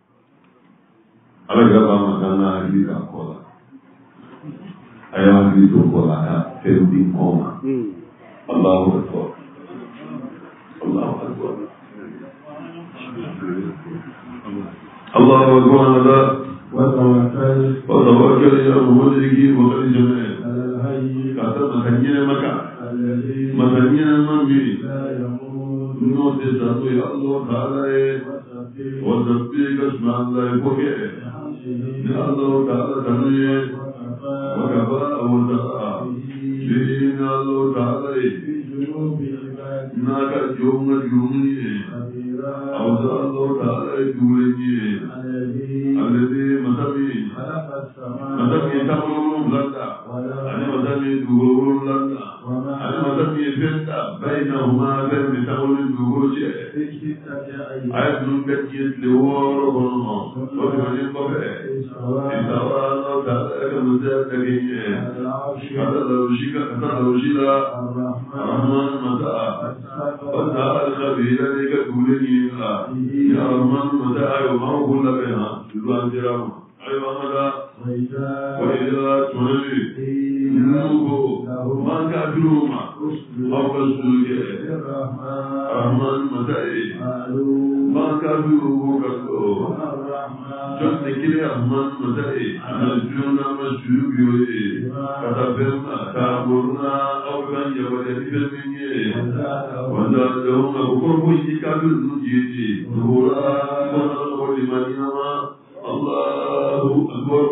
ala ga ba ma kana ni ka kola aya ni to kola ka fendi koma Allahu Akbar Allahu Akbar الله أكبر هذا وتوكل وتوكل يا مدرك وقد جمع على الحي كاتب مثنين مكة مثنين منبي لا يموت نوت ذاته يا الله تعالى وسبحك اسم الله بوكي يا الله تعالى تنوي وكفى وتقى دين الله تعالى ناك يوم اليومي أوزع الله تعالى يدورني الذي مثلي مثلي تمرون لنا أنا مثلي دورون لنا أنا مثلي فتا بينهما بين تقول الدور شيء عيد من يتلوه ربنا وكمان يبقى إستوى الله تعالى كمزاجه هذا لو شيك هذا لو شيلا الرحمن متى متى الخبير لك دورني يا رحمن متى يوم كل بها جلوان جرام أيوة متى وإذا تنبي نوبو ما كافروما أو كسولك الرحمن متى ما كافروما كسو جن كلي الرحمن متى نجونا مسجوبي كتبنا كابورنا أو كان يبدأ بفلمي وذا لهم أبوكم يكابر نجيتي نورا ولمن يما الله أكبر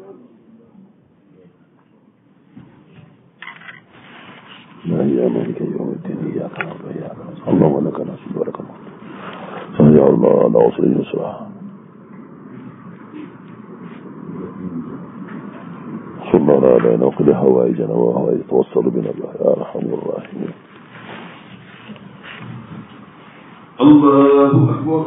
لا هي مالك يوم الدين إياك نعبد وإياك نستعين اللهم لك نسجد ولك نعبد فيا الله على وصل اليسرى صلى الله على نوقل هوائجنا وهو يتوصل بنا الله يا أرحم الراحمين الله أكبر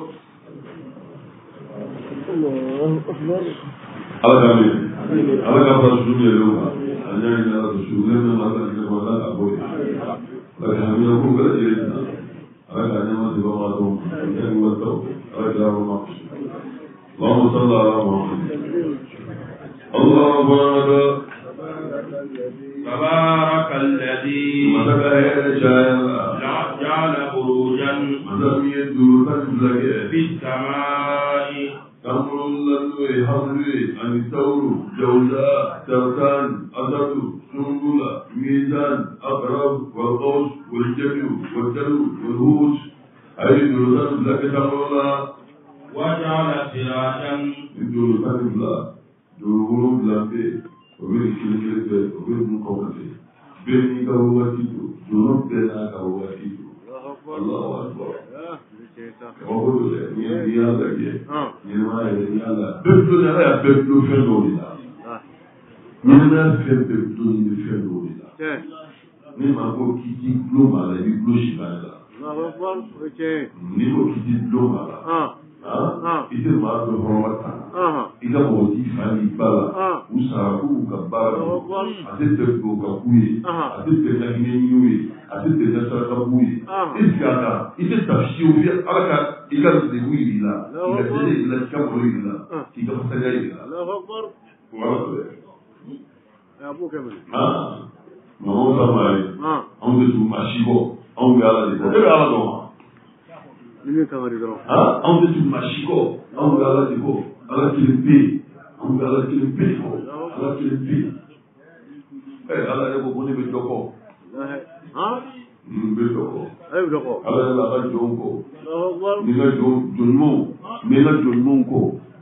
الله أكبر على كامل على كامل الشغل اللغة أنا إلى الشغل لنا هذا الكلام لا أقول لكن هم يقولون كذا جيدنا على كلام ما تبغى معهم كان يوضع على كلام ما اللهم صل على محمد الله أكبر تبارك الذي جعل بروجا في السماء hamri anisauru jawza sartan asadu sungula mizan akrab walqaus waljadu waljalu walhuj ay dulutan laka tamola waja'ala sirajan dulutan la dulu lambe obiri kilekilebe obiri mukawate beni kawati dulu bena kawati Allahu akbar Ọgbọ́dọ̀ rẹ̀ ní ẹni yálà yẹ, ní máa ẹni yálà. Bẹ́ẹ̀dọ́ ni aláya bẹ́ẹ̀dọ́ fẹ́ lórí la. Ní máa fẹ́ bẹ́ẹ̀dọ́ ní fẹ́ lórí la. Ní máa kó kìí gbó màlá ní gbó ṣìbá la. Ní kó kìí gbó màlá. Ìdè máa bẹ hàn wá ta. Ìdá mọ̀ ti fa ní gbá la. U sara kó u ka bá la. Àti tẹ̀sí o ka kú ye. Àti tẹ̀sí ahinẹ yíyó ye. Àti tẹ̀sí saraka kú ye. Esi a kan, i tɛ tafisi o fɛ ala ka i ka degun yiri la, i ka dɛsɛ yiri la, i ka bolo yiri la, k'i ka masaya yiri la. Wala bɛ. Aa mɔgɔw ta maa ye, anw bɛ tugu maa si kɔ, anw bɛ ala de kɔ. E bɛ ala dɔn wa? Aa anw bɛ tugu maa si kɔ, anw bɛ ala de kɔ. Ala kelen pe yen, anw bɛ ala kelen pe yen kɔ, ala kelen pe yen. Ɛ ala yɛrɛ ko ko ne bɛ dɔ kɔ. N bɛ dɔ kɔ. Ala yɛrɛ la ka jɔn kɔ. Ni ka jɔn jɔnɲumanw, n bɛ n ka jɔnɲumanw kɔ.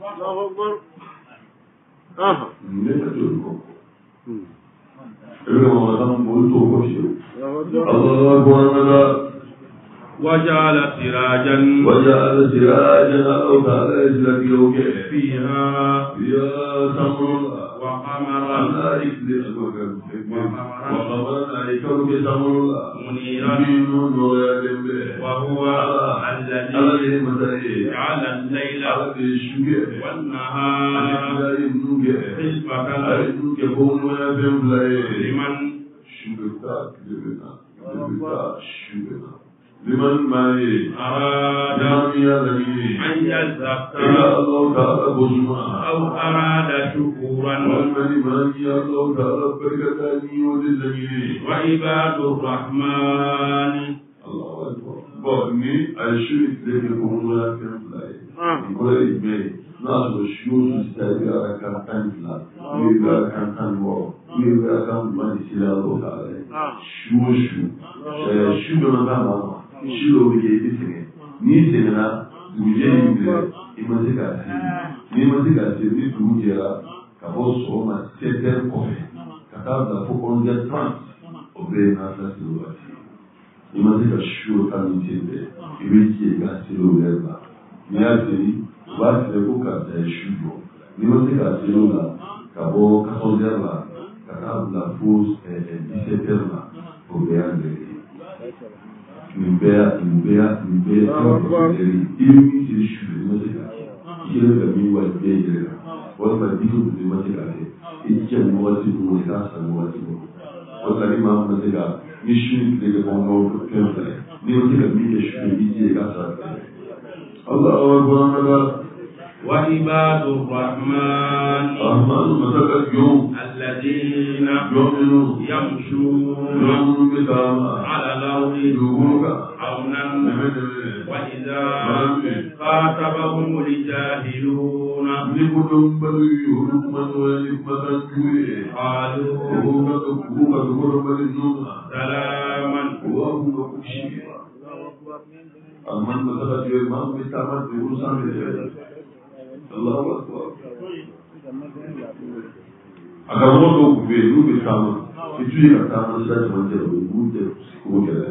N bɛ n ka jɔnɲumanw kɔ. E bɛ mɔgɔ caman bɔ olu t'o kɔ fiyewu. Alahu akbar. waja'ala sirajan waja'ala sirajan Allahu ta'ala ye siratigɛw kɛ. fiha fiha samurula. wa qamara Ala ye tile sɔgɔ wa qamara n'a ye kalo kɛ samurula. muniran minnu nɔgɔyalen bɛ. wa huwa alladhi Ala de ye masa ye. ja'ala al-layla Ala de ye su kɛ. wan-nahara Ala ye nu kɛ. khilfatan A ye nu kɛ bamananya fɛn fila ye. liman Su bɛ taa tile bɛ na. Tile bɛ taa su bɛ na. Liman maa ye. arada Liman min y'a laɲini. an yazakka I ka Alahu ta'ala bosuma. aw arada shukuran Walima ni maa min y'a Alahu ta'ala barikada ni o de laɲini. wa ibadur rahmani Allahu akbar. Bon ni a ye su ni tile kɛ bamananya fɛn fila ye. Nin kɔrɔ ye jumɛn ye? N'a y'a sɔrɔ su o su sita i bɛ ala kan tan ni fila, i bɛ ala kan tan ni wɔɔrɔ, i bɛ ala kan mugan ni seli Alahu ta'ala ye. Su o su, su dɔ man kan ma ma. Su dɔw bɛ kɛ i bɛ sɛgɛn. N'i sɛgɛnna, dugujɛ y'i minɛ, i ma se k'a se. N'i ma se k'a se, ni dugu jɛra, ka bɔ sɔgɔma sept heures kɔfɛ, ka taa bila fo onze heures trente, o bɛɛ ye nafila seli waati ye. I ma se ka su o ta min sen fɛ, i bɛ jɛ i ka seli o yɛrɛ la. N'i y'a seli, u b'a fɛ ko karisa ye su jɔ. N'i ma se k'a seli o la, ka bɔ quatorze heures la, ka taa bila fo dix-sept heures la, o bɛɛ y'a lajɛ. Nin bɛɛ y'a nin bɛɛ y'a nin bɛɛ y'a kɛlɛ i bɛ min seli su fɛ i ma se k'a kɛ i yɛrɛ ka min wari bɛɛ yɛrɛ la walima diko dun i ma se k'a kɛ i jija nin wagati ninnu i k'a san wagati kɔnɔ walima ni maa min ma se ka ni su ni tile kɛ kɔnɔnaw fɛn fila ye n'i ma se ka min kɛ su fɛ i jija i k'a san fɛ Allahu akbar wa ibadur rahman Rahman masaka jɔn alladhina jɔn minnu yamshuna jɔn minnu bɛ taama ala al-ardi dugukolo kan hawnan dɛmɛ dɛmɛ wa idha khatabahumul jahiluna ni ko dɔn bali ye olu kuma nɔgɔya ni kumakan jugu ye qalu olu ka olu ka dugukolo bali ninnu ma salaman o b'a fɔ ko kusi Alman masaka jɔ maa min bɛ taama dugukolo sanfɛ dɛ Allahu akbar a karamɔgɔ dɔw tun bɛ yen n'u bɛ taama i tun ye ka taama sira cɛmancɛ la u b'u tɛ o kɛlɛ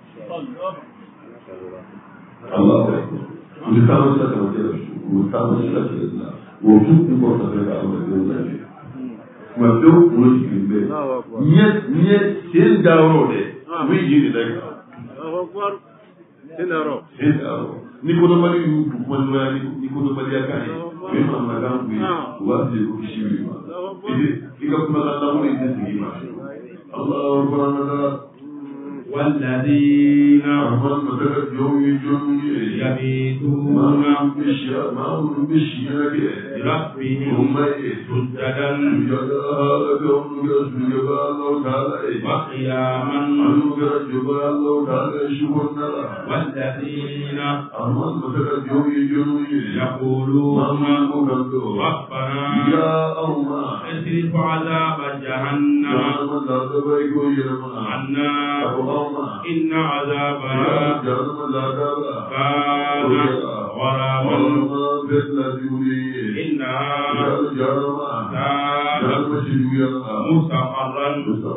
Allahu akbar u bɛ taama sira cɛmancɛ la u bɛ taama sira cɛmancɛ la o t'u kun kɔrɔta fɛ ka adamadenw lajɛ tuma bɛɛ u kunkolo sigilen bɛ ɲɛ ɲɛ sen da yɔrɔ dɛ u bɛ yen de lajɛ sen da yɔrɔ sen da yɔrɔ ni kodɔnbali y'u duguma nɔgɔya ni kodɔnbaliya kan ye o ye manamakan kun ye u b'a fili ko kisi wuli ma i ka kumakan lankolon in tɛ sigi i ma Allahu akbar والذين أمام مدرك يوم الجمعة يبيتون بشيء ما هم بشيء لربهم سجدا وقياما والذين يقولون ربنا اصرف عذاب جهنم عنا إن عذابها كان غراما إنها كانت مستقرا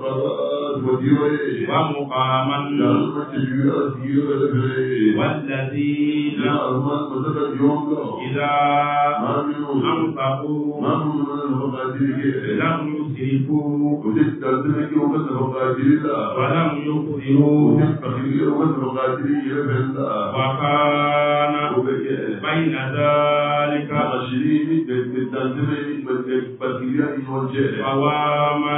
ومقاما والذين إذا أنفقوا لم يسرفوا ولم يقتروا وكان بين ذلك قواما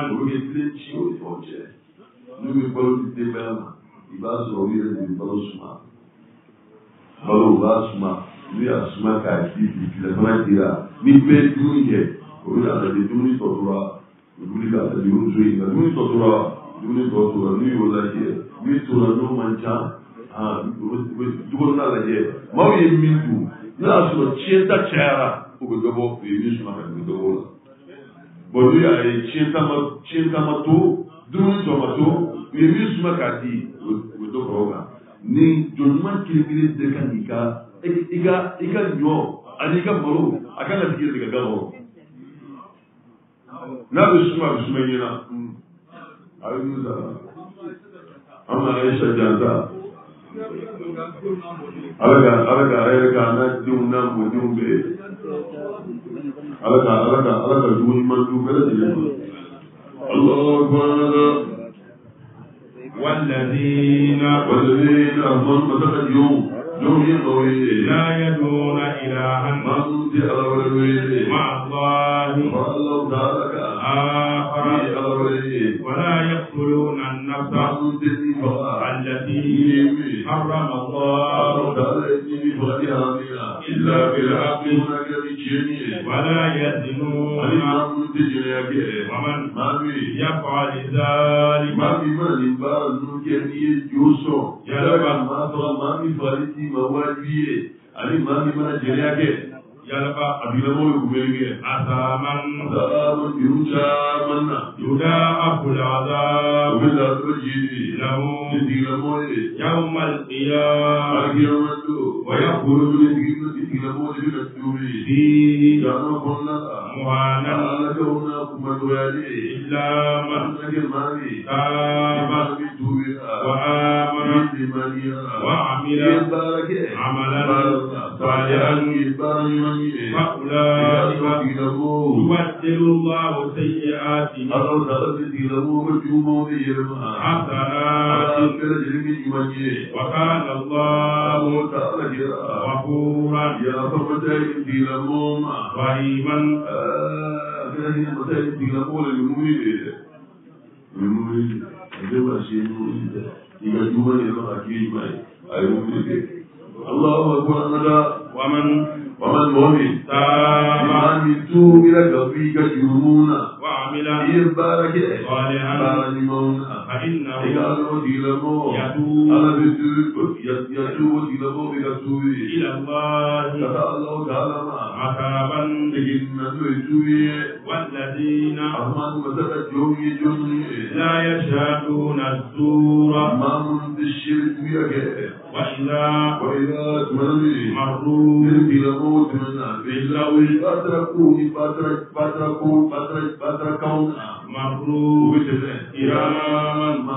Nous parlons du débat, il va se revenir du balousma. Balousma, lui a souvent cassé, il a souvent dit là, mais il fait tout le monde. Au lieu d'aller de tout le monde, il voulait d'aller de tout le monde, il voulait d'aller de tout le monde, lui, il a dit, lui, tout le monde mangeant, ah, tout le monde a dit, moi, il est mis tout. Là, sur le chien, ta chère, pour que d'abord, il est mis sur ma tête, d'abord. Bon, lui, il a dit, chien, ta matou, dumuni tomato u ye min suma k'a di o dɔ kɔrɔ kan ni jɔnɲuman kelen kelen de kan k'i ka i ka i ka ɲɔ ani i ka malo a kan ka tigi de ka gan kɔrɔ n'a bɛ suma a bɛ suma i ɲɛna a bɛ min sara an ma ayisa janta ala ka ala ka a yɛrɛ ka n'a denw n'a mɔdenw bɛ ala ka ala ka ala ka dugu ɲuman du bɛɛ lajɛlen ma. الله أكبر والذين والذين أمنوا مثل اليوم يوم ينوي لا يدعون إلها مع الله آخر ولا يقتلون النفس التي حرم الله إلا بالحق ولا يزنون ومن يفعل ذلك يلقى عذابا يضاعف العذاب له يوم القيامة ويخرج فيه مهانا إلا من تاب وآمن وعمل عملا صالحا فأولئك يبدل الله سيئاتهم حسنات وكان الله غفورا رحيما. الله أكبر. ومن ومن مؤمن تاب عملتوا إلى قبيك جنون وعمل بارك صالحا فإنه يتوب إلى الله متابا. والذين لا يشهدون الزور وإذا مروا باللغو مروا كراما.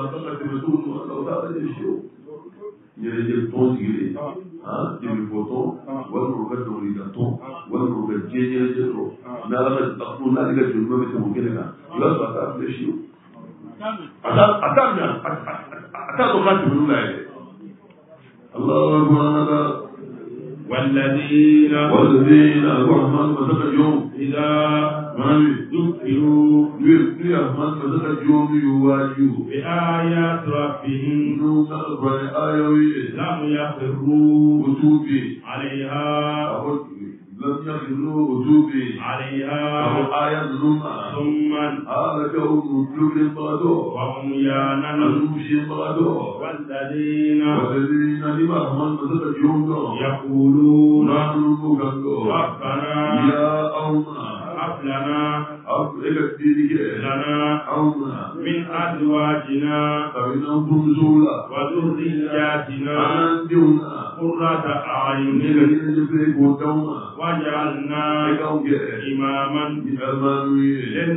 Il y a des tons tirés, hein, des photons, voilà le regard de l'orientation, voilà le regard de l'orientation. Mais alors, on a des gens qui nous mettent au Kenya. Il va se passer à réfléchir. Attends, attends, attends, attends, attends, Allah والذين والذين الرحمن مسك اليوم إذا مامي ذكروا يرتي الرحمن مسك اليوم يواجهوا بآيات ربهم نوم القرآن آيوي لم يخروا وتوبي عليها لم يخروا وتوبي عليها أو آيات نوما ثم آلكهم مطلوب بغدو وعميانا المشي بغدو والذين والذين لما الرحمن مسك اليوم يقولون نحن نغنو ربنا يا أوما هب لنا أفريقيا دينك لنا أوما من أزواجنا فإنهم زولا وذرياتنا أنجونا قرة أعين نجد قدوما واجعلنا إماما للمتقين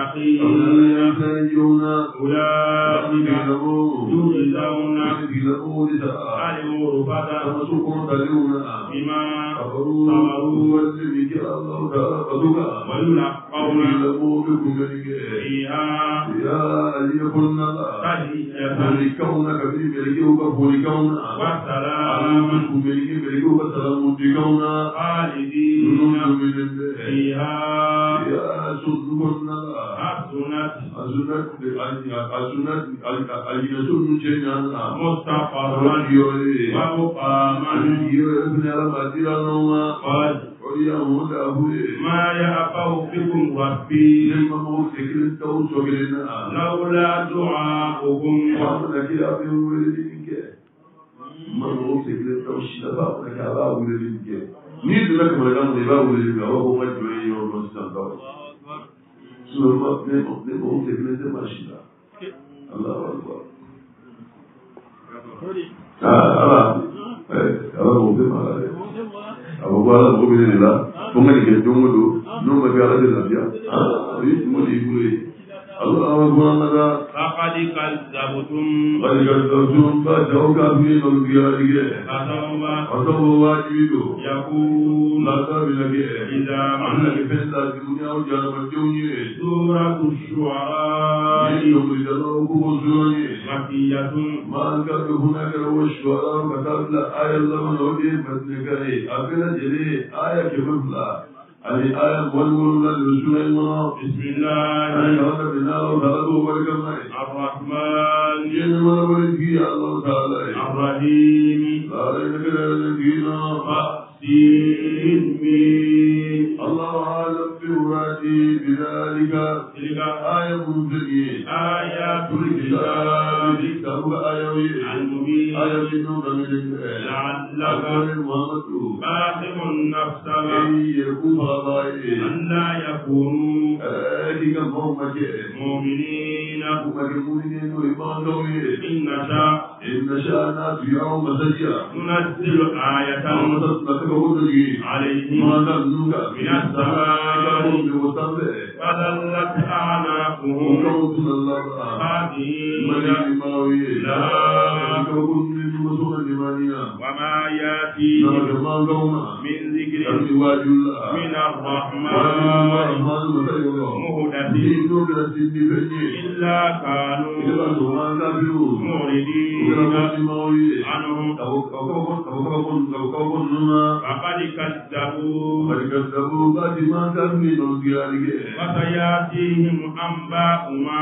أنجونا أولئك يجزون الغرفة بما صبروا ويلقون فيها تحية وسلام خالدين فيها مستقرا ومقاما قد ما يأبه بكم ربي لولا دعاؤكم ni duna kamar kan da ba wuri ga wa kuma da yi wa wasu tantawa su ma ne ne ba wuce ne da mashi da Allahu akbar ah ala eh ala mu bi ma ala abu ba la mu bi ne la kuma ne ke dungu do no ma ga ala da lafiya ah yi mu di gure Allahu akbar naga faqad kadzabtum qad kadzabtum fa jawka fi al-qiyamah asawma asawma wajidu يقول إذا أهلك في الدنيا وجعل الدنيا سورة الشعراء مكية ما كان هناك لو الشعراء كتاب لا آية الله نودي بدنكري أبنا جري آية كمفلا هذه آية والمولى لرسول الله بسم الله الرحمن الرحيم الله تعالى الرحيم لا إله إلا الله الله أعلم بمرادي بذلك تلك آية منزلية آيات الكتاب كتاب آيوي المبين آية نور من لعلك محمد باقم النفس أن يكون غضائي أن لا يكونوا آلك محمد مؤمنين مؤمنين وإيمانهم إن شاء إن شاء نات يوم سجى ننزل آية عليهم ما نزلك من السماء فذلت أعناقهم خاضعين لها وما يأتيهم من ذكر من الرحمن مهدث إلا كانوا معرضين عنهم فقد كذبوا وسيأتيهم أنباء ما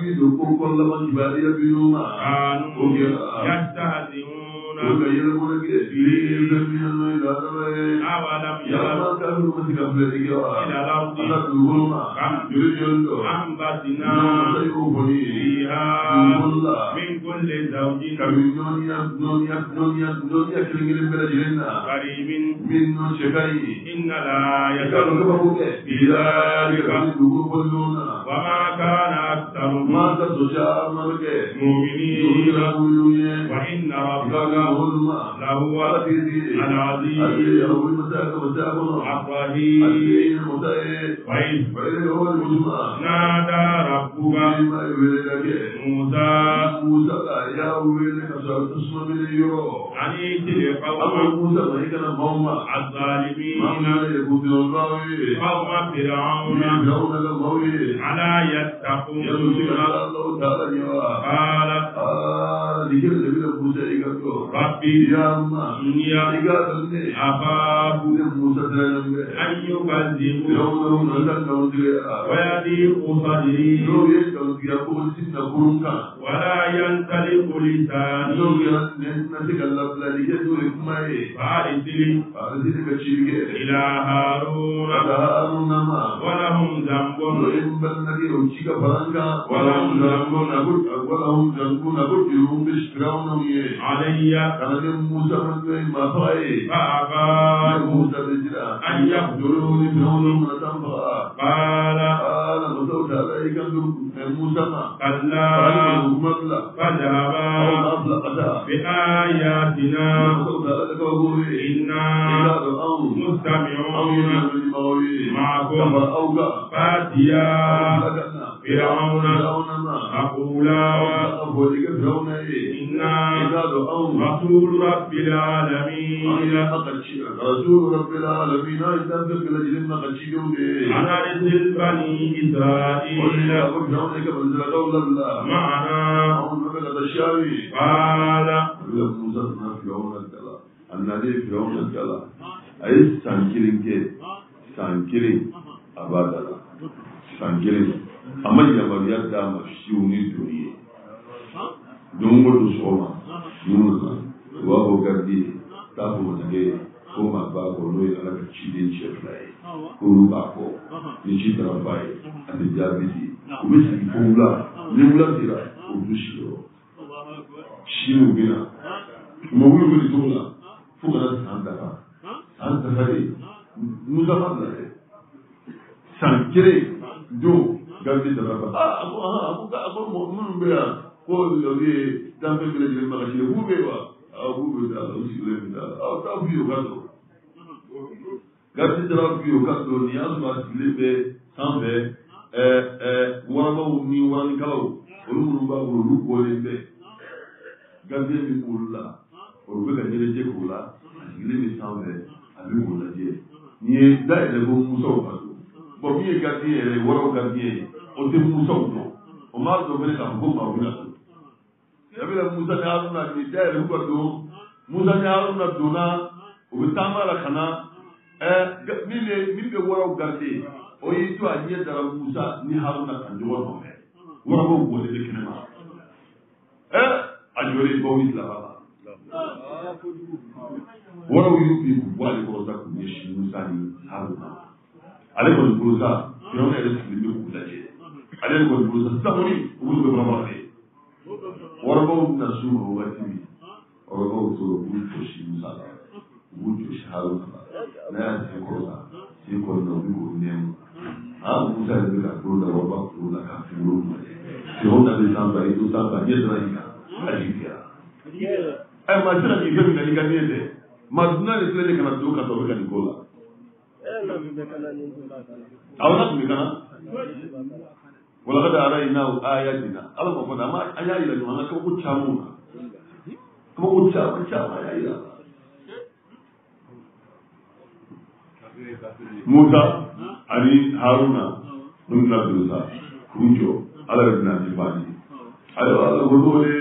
كانوا يستهزئون أولم يروا إلى الأرض كم أنبتنا فيها من كل زوج كريم إن الآية في ذلك وما كان أكثرهم مؤمنين وإن ربك لهو العزيز الرحيم وإذ نادى ربك موسى أن ائت القوم الظالمين قوم فرعون ألا يتقون قالت Rabbi Yamma Ya Igadanne Ababu Bude Musa Dalambe Ayyukazimu Yawma Nadan Nawdire ويضيق صدري Yoye Kawdiya Kulisinna Kurunka ولا ينطلق لساني Yoye Nasiga Labladi Yedure Kumae فأرسل Arzini Kachirige إلى هارون Harunama ولهم ذنب Yoyin Banagi Uchika Paranga ولهم ذنب Nabut Walahum Zangu Nabut Yurum Bishkraunam Ye علي Kanade Musa Manwe Mafae فأبى Musa Dejira أن يقتلوني Firunum Natamba قال قال مسوت عليك موسى كلا مبلغ فاذهبا أبلغ بآياتنا مسوت عليك وقولي إنا مستمعون معكم فاتيا فرعون فقولا إنا رسول رب العالمين رسول رب العالمين يتنفق لجلنا قشيدون أنا رسل بني إسرائيل معنا قال annade firawuna kala ayi sankirin ke sankirin abadala sankirin amma yamar yadda ma shiuni duniye don gudu soma yununa wa ko gardi ta ko nage ko ma ba ko no ina ga cidin cheflai ko ruba ko ni ci trabai ande jabiti ko bisi ko ula ni ula tira ko dushiro shinu bina mo wulu ko tula fuka da sanda ba sanda fare musa fadla sankire do gardi da ba ah abu abu ka abu mun be ko yobe dambe bele jere magashi bu be wa abu be da usi le da aw ta biyo gado gardi da biyo gado ni azma silebe sambe eh eh wama ni wani kalaw olu ba olu ko le be gardi mi kulla olu be jere je kula silebe sambe abi kulla je ni da ele go muso ba bo mi gardi ele woro gardi o te muso no o ma do bele ka ko ma wina yabila musa ni haruna ni dayre huwa do musa ni haruna dona ubitama la kana eh mile mile wara garde o yito anye dara musa ni haruna kan do wara me wara bo bo de kinema eh ajori bo isla baba wara yu bi ku wali ko ta ku yeshi musa ni haruna ale ko musa yo ne de silbi ku daje ale ko musa sabori ku do baba ne warabau na suru wati warabau to buto shi musala buto shi haruna na ya ce ko da shi ko da ko ne a musa da da ko da warabau ko da ka fi ru shi honda da san ba ito san ba yadda ina ajiya ai ma tana ni gami na ni gani ne ma duna ne sai kana to ka to ga ni kola eh na bi kana ni kola awna bi kana ولقد أريناه آياتنا الله ما فدا ما أيا إلى جماعة كم قد شامونا كم قد شام شام أيا إلى موسى علي هارون من نبي موسى كوجو على ربنا جباني أيوة الله قلوا لي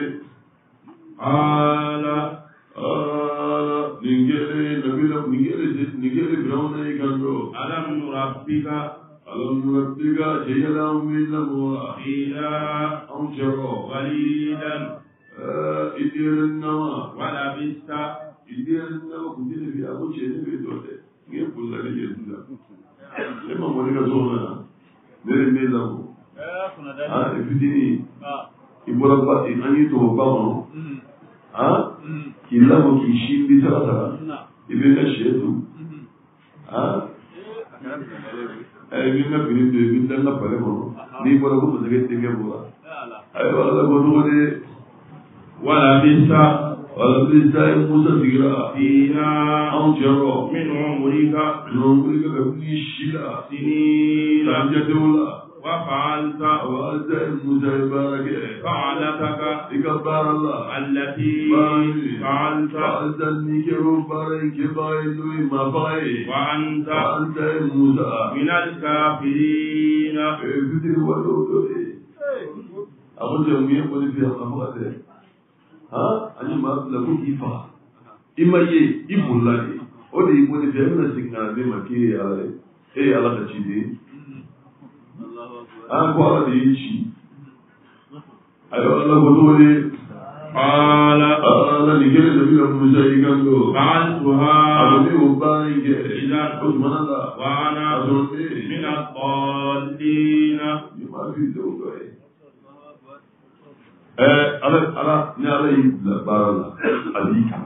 آلا آلا نيجي نبي نيجي نيجي براون أي كندو ألم نربك ألم نربك شيئا من الأموال فينا أنشروا وليدا إدير النوى ولبست إدير النوى كنت في أبو شيء في دوله غير كل ذلك يسوع لما مولك زوجنا نرى ميزانه آه إفتني إبرة بات إني توبامه آه كلا وكيشين بسرعة إبنا شيئا آه ay minna bini de minna na pare mo ni bora ko de gete ke bora ay wala ko do de wala bisa wala bisa musa digra fina am jaro min umrika no umrika ka ni shila sinina jadula wa fa'alta wa azza musa baraka fa'alataka ikbar allah allati fa'alta azza ni ke ro baraka bay lui ma bay wa anta anta musa min al-kafirin bidri wa do do abu jamiya ko ni fi amfate ha ani ma la ko ki fa ima ye ibulla ni o de ibo ni de na singa de ma ki ala e ala ka ci de a ko ala de ci ayo ala ko do ni ala ala ni gele de bi mu sai gando fa'altuha adu ni ubai ge ila subhanallah wa ana adu ni min ad-dallin ni ma fi do go eh ala ala ni ala yi la barala alika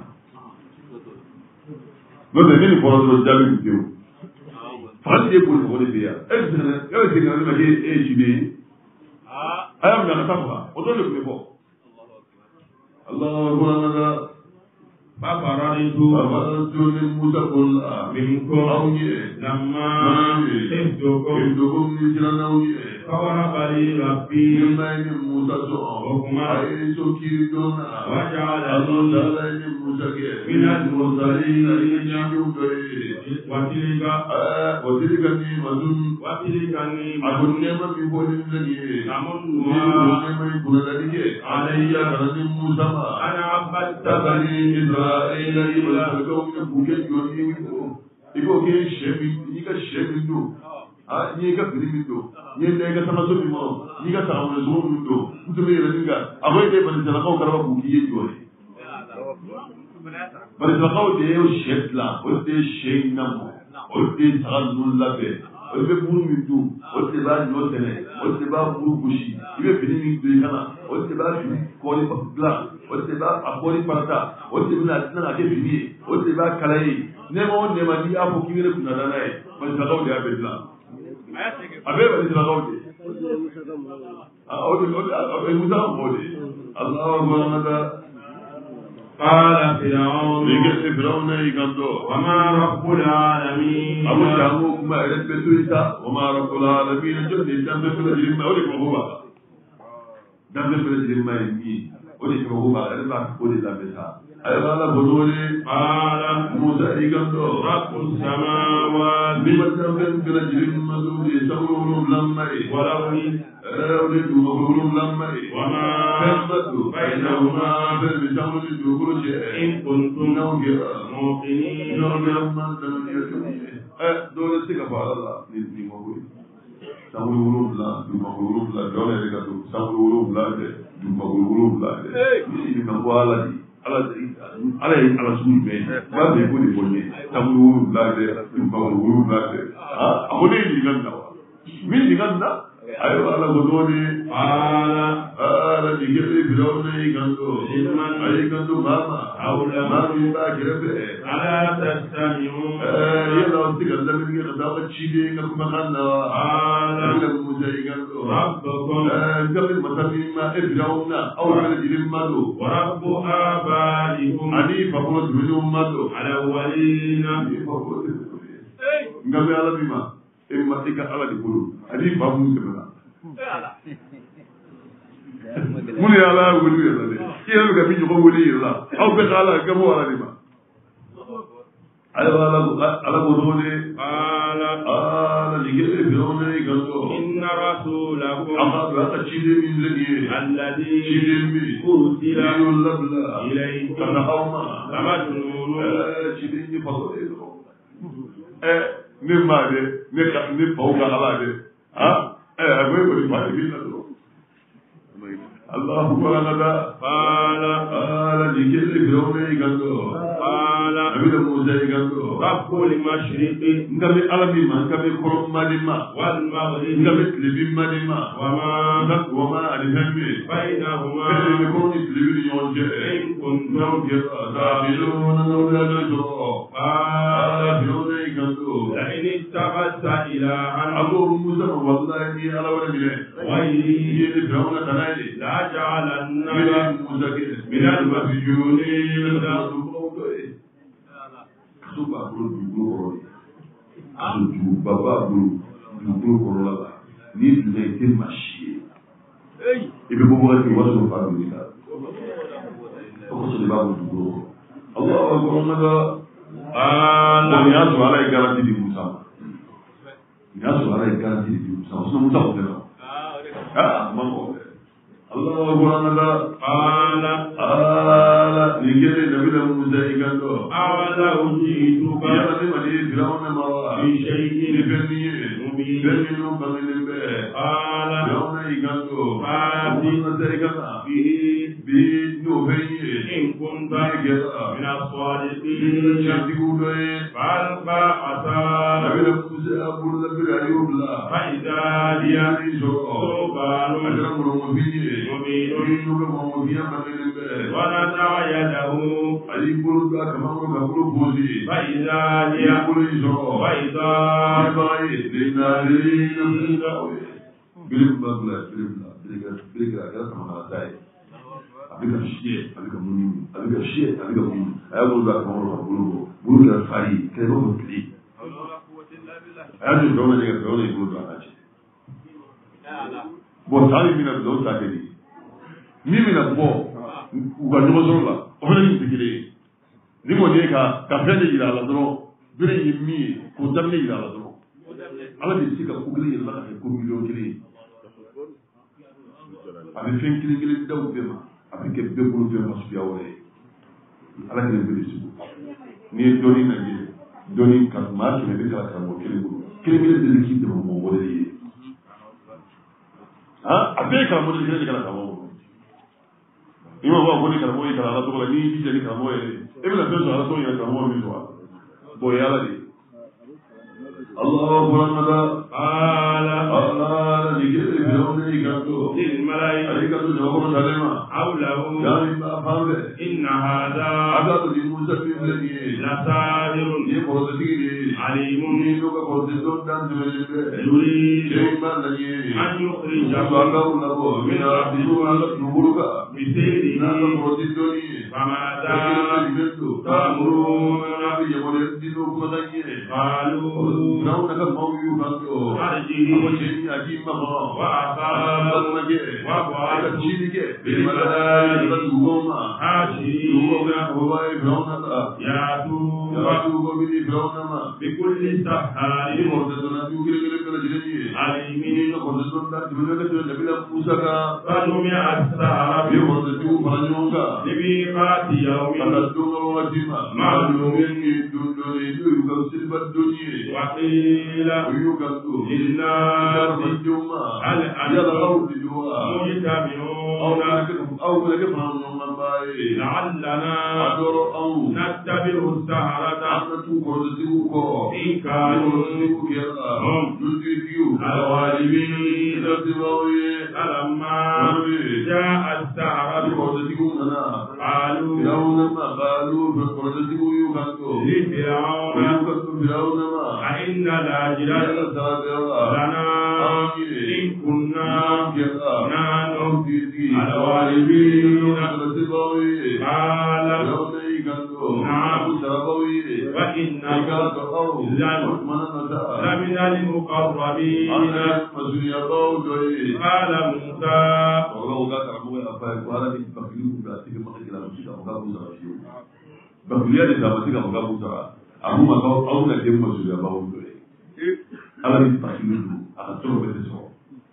no de ni por lo jabi dio fandi ko ko de dia e sene e sene na ma ke e jibe ah ayam na ta ba o do le ko Allah Akbar ففررت ففررت من متقل منكم لما خفتكم خفتكم من جنوني فوهب لي ربي من بين موسى حكما حيث كيدنا وجعلني من المرسلين وتلك وتلك النعمة وتلك النعمة أكون نعمة بقول الذي أمنها علي كرم موسى أنا عبدت بني إسرائيل إلى القوم بوكي يونيو إيكو كي شيمي إيكا شيمي دو ah ni ka fili do ni ne ka sama so mi mo ni ka sama so mi do mutu me yela akoy de ban jala ko karaba ku ki yejo ne ban jala ko de yo shetla o de shay nam o de tagal labe o de buru mi do o de ba no tene o de ba buru bushi ibe fili mi do kana o de ba fi ko ni bla o de ba akori parta o de na na ke fili o de ba kalai ne mo ne ma ni apo ki wele kuna dana e ban jala ko de abedla abe ba ni lagaw de ah o de o de musa mo de Allahu akbar قال فرعون لقد فرعون يقندو وما رب العالمين أبو جاموك ما إلت بسويتا وما رب العالمين جد جنب فلجل ما أولي فهوبا جنب فلجل ما يمي أولي فهوبا إلا أولي لبسا أيضا لبدولي قال موسى يقندو رب السماوات بمجرم فلجل مدولي سمرهم لما والأرض أولي مغرورهم لما وما فهمتوا بينهما فالبسامة الدخول إن كنتم نوجه موقنين dole suka fara la ni mawuri samu wuro la du mawuro la dole daga du samu wuro la de du mawuro la de ni ka wala di ala ala ala su be ba be ko ni bonne samu wuro la de du mawuro la de ah amone ni ganna wa min ni ganna ayo ala godoni ala ala digere birawne gando ay gando mama awla mami ba girebe ala tastami'un eh yalla tiga zamin ga gaba chide ga kuma kanna ala ila mujay gando rabbukum eh gabe matabi ma ibrawna aw ala dilim madu wa rabbu abaikum ani fa ko dulu madu ala walina ngabe ala bima imma tika ala di bulu ani fa mu sebana mun ya la wuli ya le kiyo ga mi ko wuli la aw be ala ga mo ala di ma ala ala ala ko do ne ala ala ligere bi do ne gando inna rasulakum amma ba ta chide min lagi alladhi chide mi ursila yulabla ilaykum kana hawma lamadnun chide ni fa do eh ne ma de ne ka ne fa ga ala de ha eh abai ko ba ni la do Allahu akbar qala ala ligere bi do ne gando qala abida musa gando rabbul mashriqi ngabe ala bi ma ngabe korom malima wal maghrib ngabe libi malima wama ndak wama alhammi bainahuma bele ko ni libi yonje in kuntum no ge zabilun no la do ala bi do ne gando la in ittakhadta ilahan abu musa wallahi ala wala bile ghayri yede dawla tanali la ja'alanna musa ge min al-masjunin suba bro du bro du baba bro du bro ko la ni du ne te machi ibe bo bo ti wa so fa ni ta ko so le ba du bro Allah akbar mada ala ni aso ala garanti di musa ni aso ala garanti di musa so musa ko ah ah ma ko الله أكبر قال قال نجد نبي موسى إكانتو أولو جئتك يا من مدي فرعون مرة بشيء نفني مبين بني نو بني نبي قال فرعون إكانتو فاتي موسى إكانتا به بي نو بني إن كنت من الصادقين شاتيكوي فألقى عصاه نبي موسى أبو نبي أيوب لا فإذا هي ثعبان مبين مبين ونزع ونزع يده فإذا هي بيضاء Abika shie, abika muni, abika shie, abika muni. Ayamu za kama bulugo, bulugo fari, kero mutli. Ayamu dona ni dona ni bulugo aje. Bo tali mina do ta deli. Mimi na bo, ugadomo zola, ona ni tikile. Ni mo ne ka ka fende ila la do, bire yimi, ko tamne ila la do. Ala bi sika kugli ila ka ko milion kili. Abi fen kili kili daw bema. Avec que deux boulots de Mosfiaoé. À la clé de Sibou. Ni Doni Nagui, Doni Katma, qui n'est pas la Camo, quel est de l'équipe de mon modèle. Hein? Avec la modèle de la Camo. Il va voir Boni Camo et la Tola, ni Dijani Camo, et la personne à la Toya et la Camo, mais toi. Boyaladi. Allah Muhammad ala Allah dikir filoni kanto lil malaika alikatu jawab salema hawlahu yani ma fambe inna hadha agatu di musa billahi la sahirun ye kodigi alimun ni loka kodidon dan debele yuri shayma laye an yukhrija Allahu nabo min abdu ala nuburuka bisiri na kodidoni famada tamuruna bi yamole dinu kumadaye qalu now naga mawyu kanto arjihi abo cheni aji mama wa aqala mage wa ba'ala chini ke bil malai dugoma hashi dugoma huwa ibrahima ya tu ya tu go bi ibrahima bi kulli sahari ni mo de na tu gele gele gele jeni alimin ni ko de don da tu gele gele nabila musa ka qadum ya as-sahara ni mo de tu paranyonga libi qati yawmin kada dungo wajima ma'lumin ni dundo ni du ka silba dunyi wa qila ويوكلتو للناس الجمعة هل يلا غوث الجمعة مجتمعون أو لك فهم من باي لعلنا أدور أو نتبع السهرة أنا تقول سيوكو إن كانوا هم الغالبين فلما جاء السهرة قالوا قالوا لفرعون أئن لاجرا لنا إن كنا نحن الغالبين قال نعم وإنك لمن المقربين قال موسى Bakuliya de zama tiga mga buta. Aku makau au na dem masu ya bawo dole. Ala ni pakilu aka toro bete so.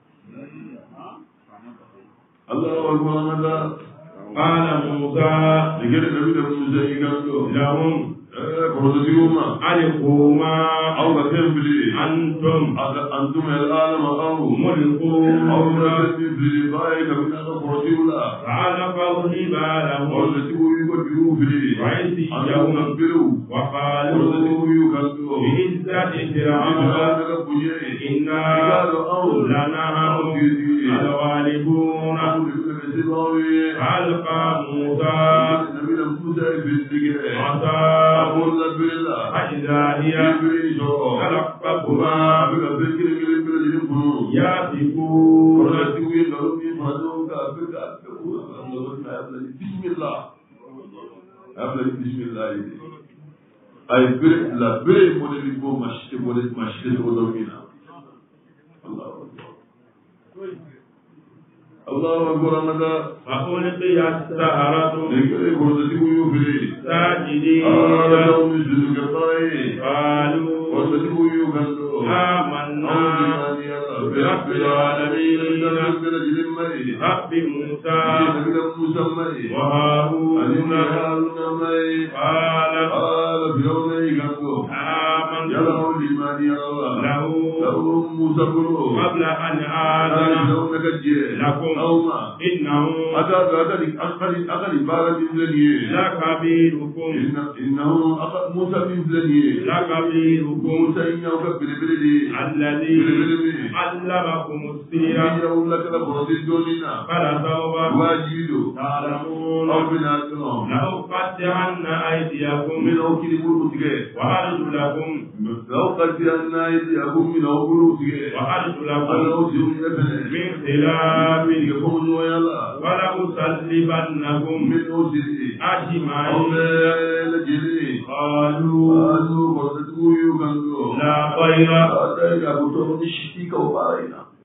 Allahu Akbar. قال موسى Digere nabi da Musa igando. لهم Kododiuma. ألقوما Au ka tembili. أنتم Aka antum el alam au. ملقون Au ka tembili bai ka mina ka kododiula. فعلقوا Au حبالهم ka tibu yuko diubili. وعصيهم Anu biru. وقالوا Au ka tibu yukando. بعزة فرعون إنا لنحن الغالبون فألقى موسى عصاه فإذا هي تلقفها يأفكون بسم الله بسم الله ay bere la bere modeli bo machite modeli machite do domina Allahu akbar Allahu akbar amada فألقي السحرة lekere kododi buyu bere ساجدين ah mi zulu gatai قالوا kododi buyu gando آمنا رب العالمين رب العالمين رب موسى نبي موسى وهارون هارون قال قال فرعون يقول آمنت يرى الإيمان يرى له له موسى قبل أن آذن لكم إنه لكبيركم إنه موسى من فلانية لكبيركم موسى إنه كبير بلدي الذي علمكم السيرة فلسوف تعلمون لأقطعن أيديكم من أوكل بروتك وأرجلكم لأقطعن أيديكم من أوكل بروتك وأرجلكم من خلاف ولأصلبنكم من أوكل أجمعين قالوا قالوا لا خير هذا يا أبو توني شتيك وبارينا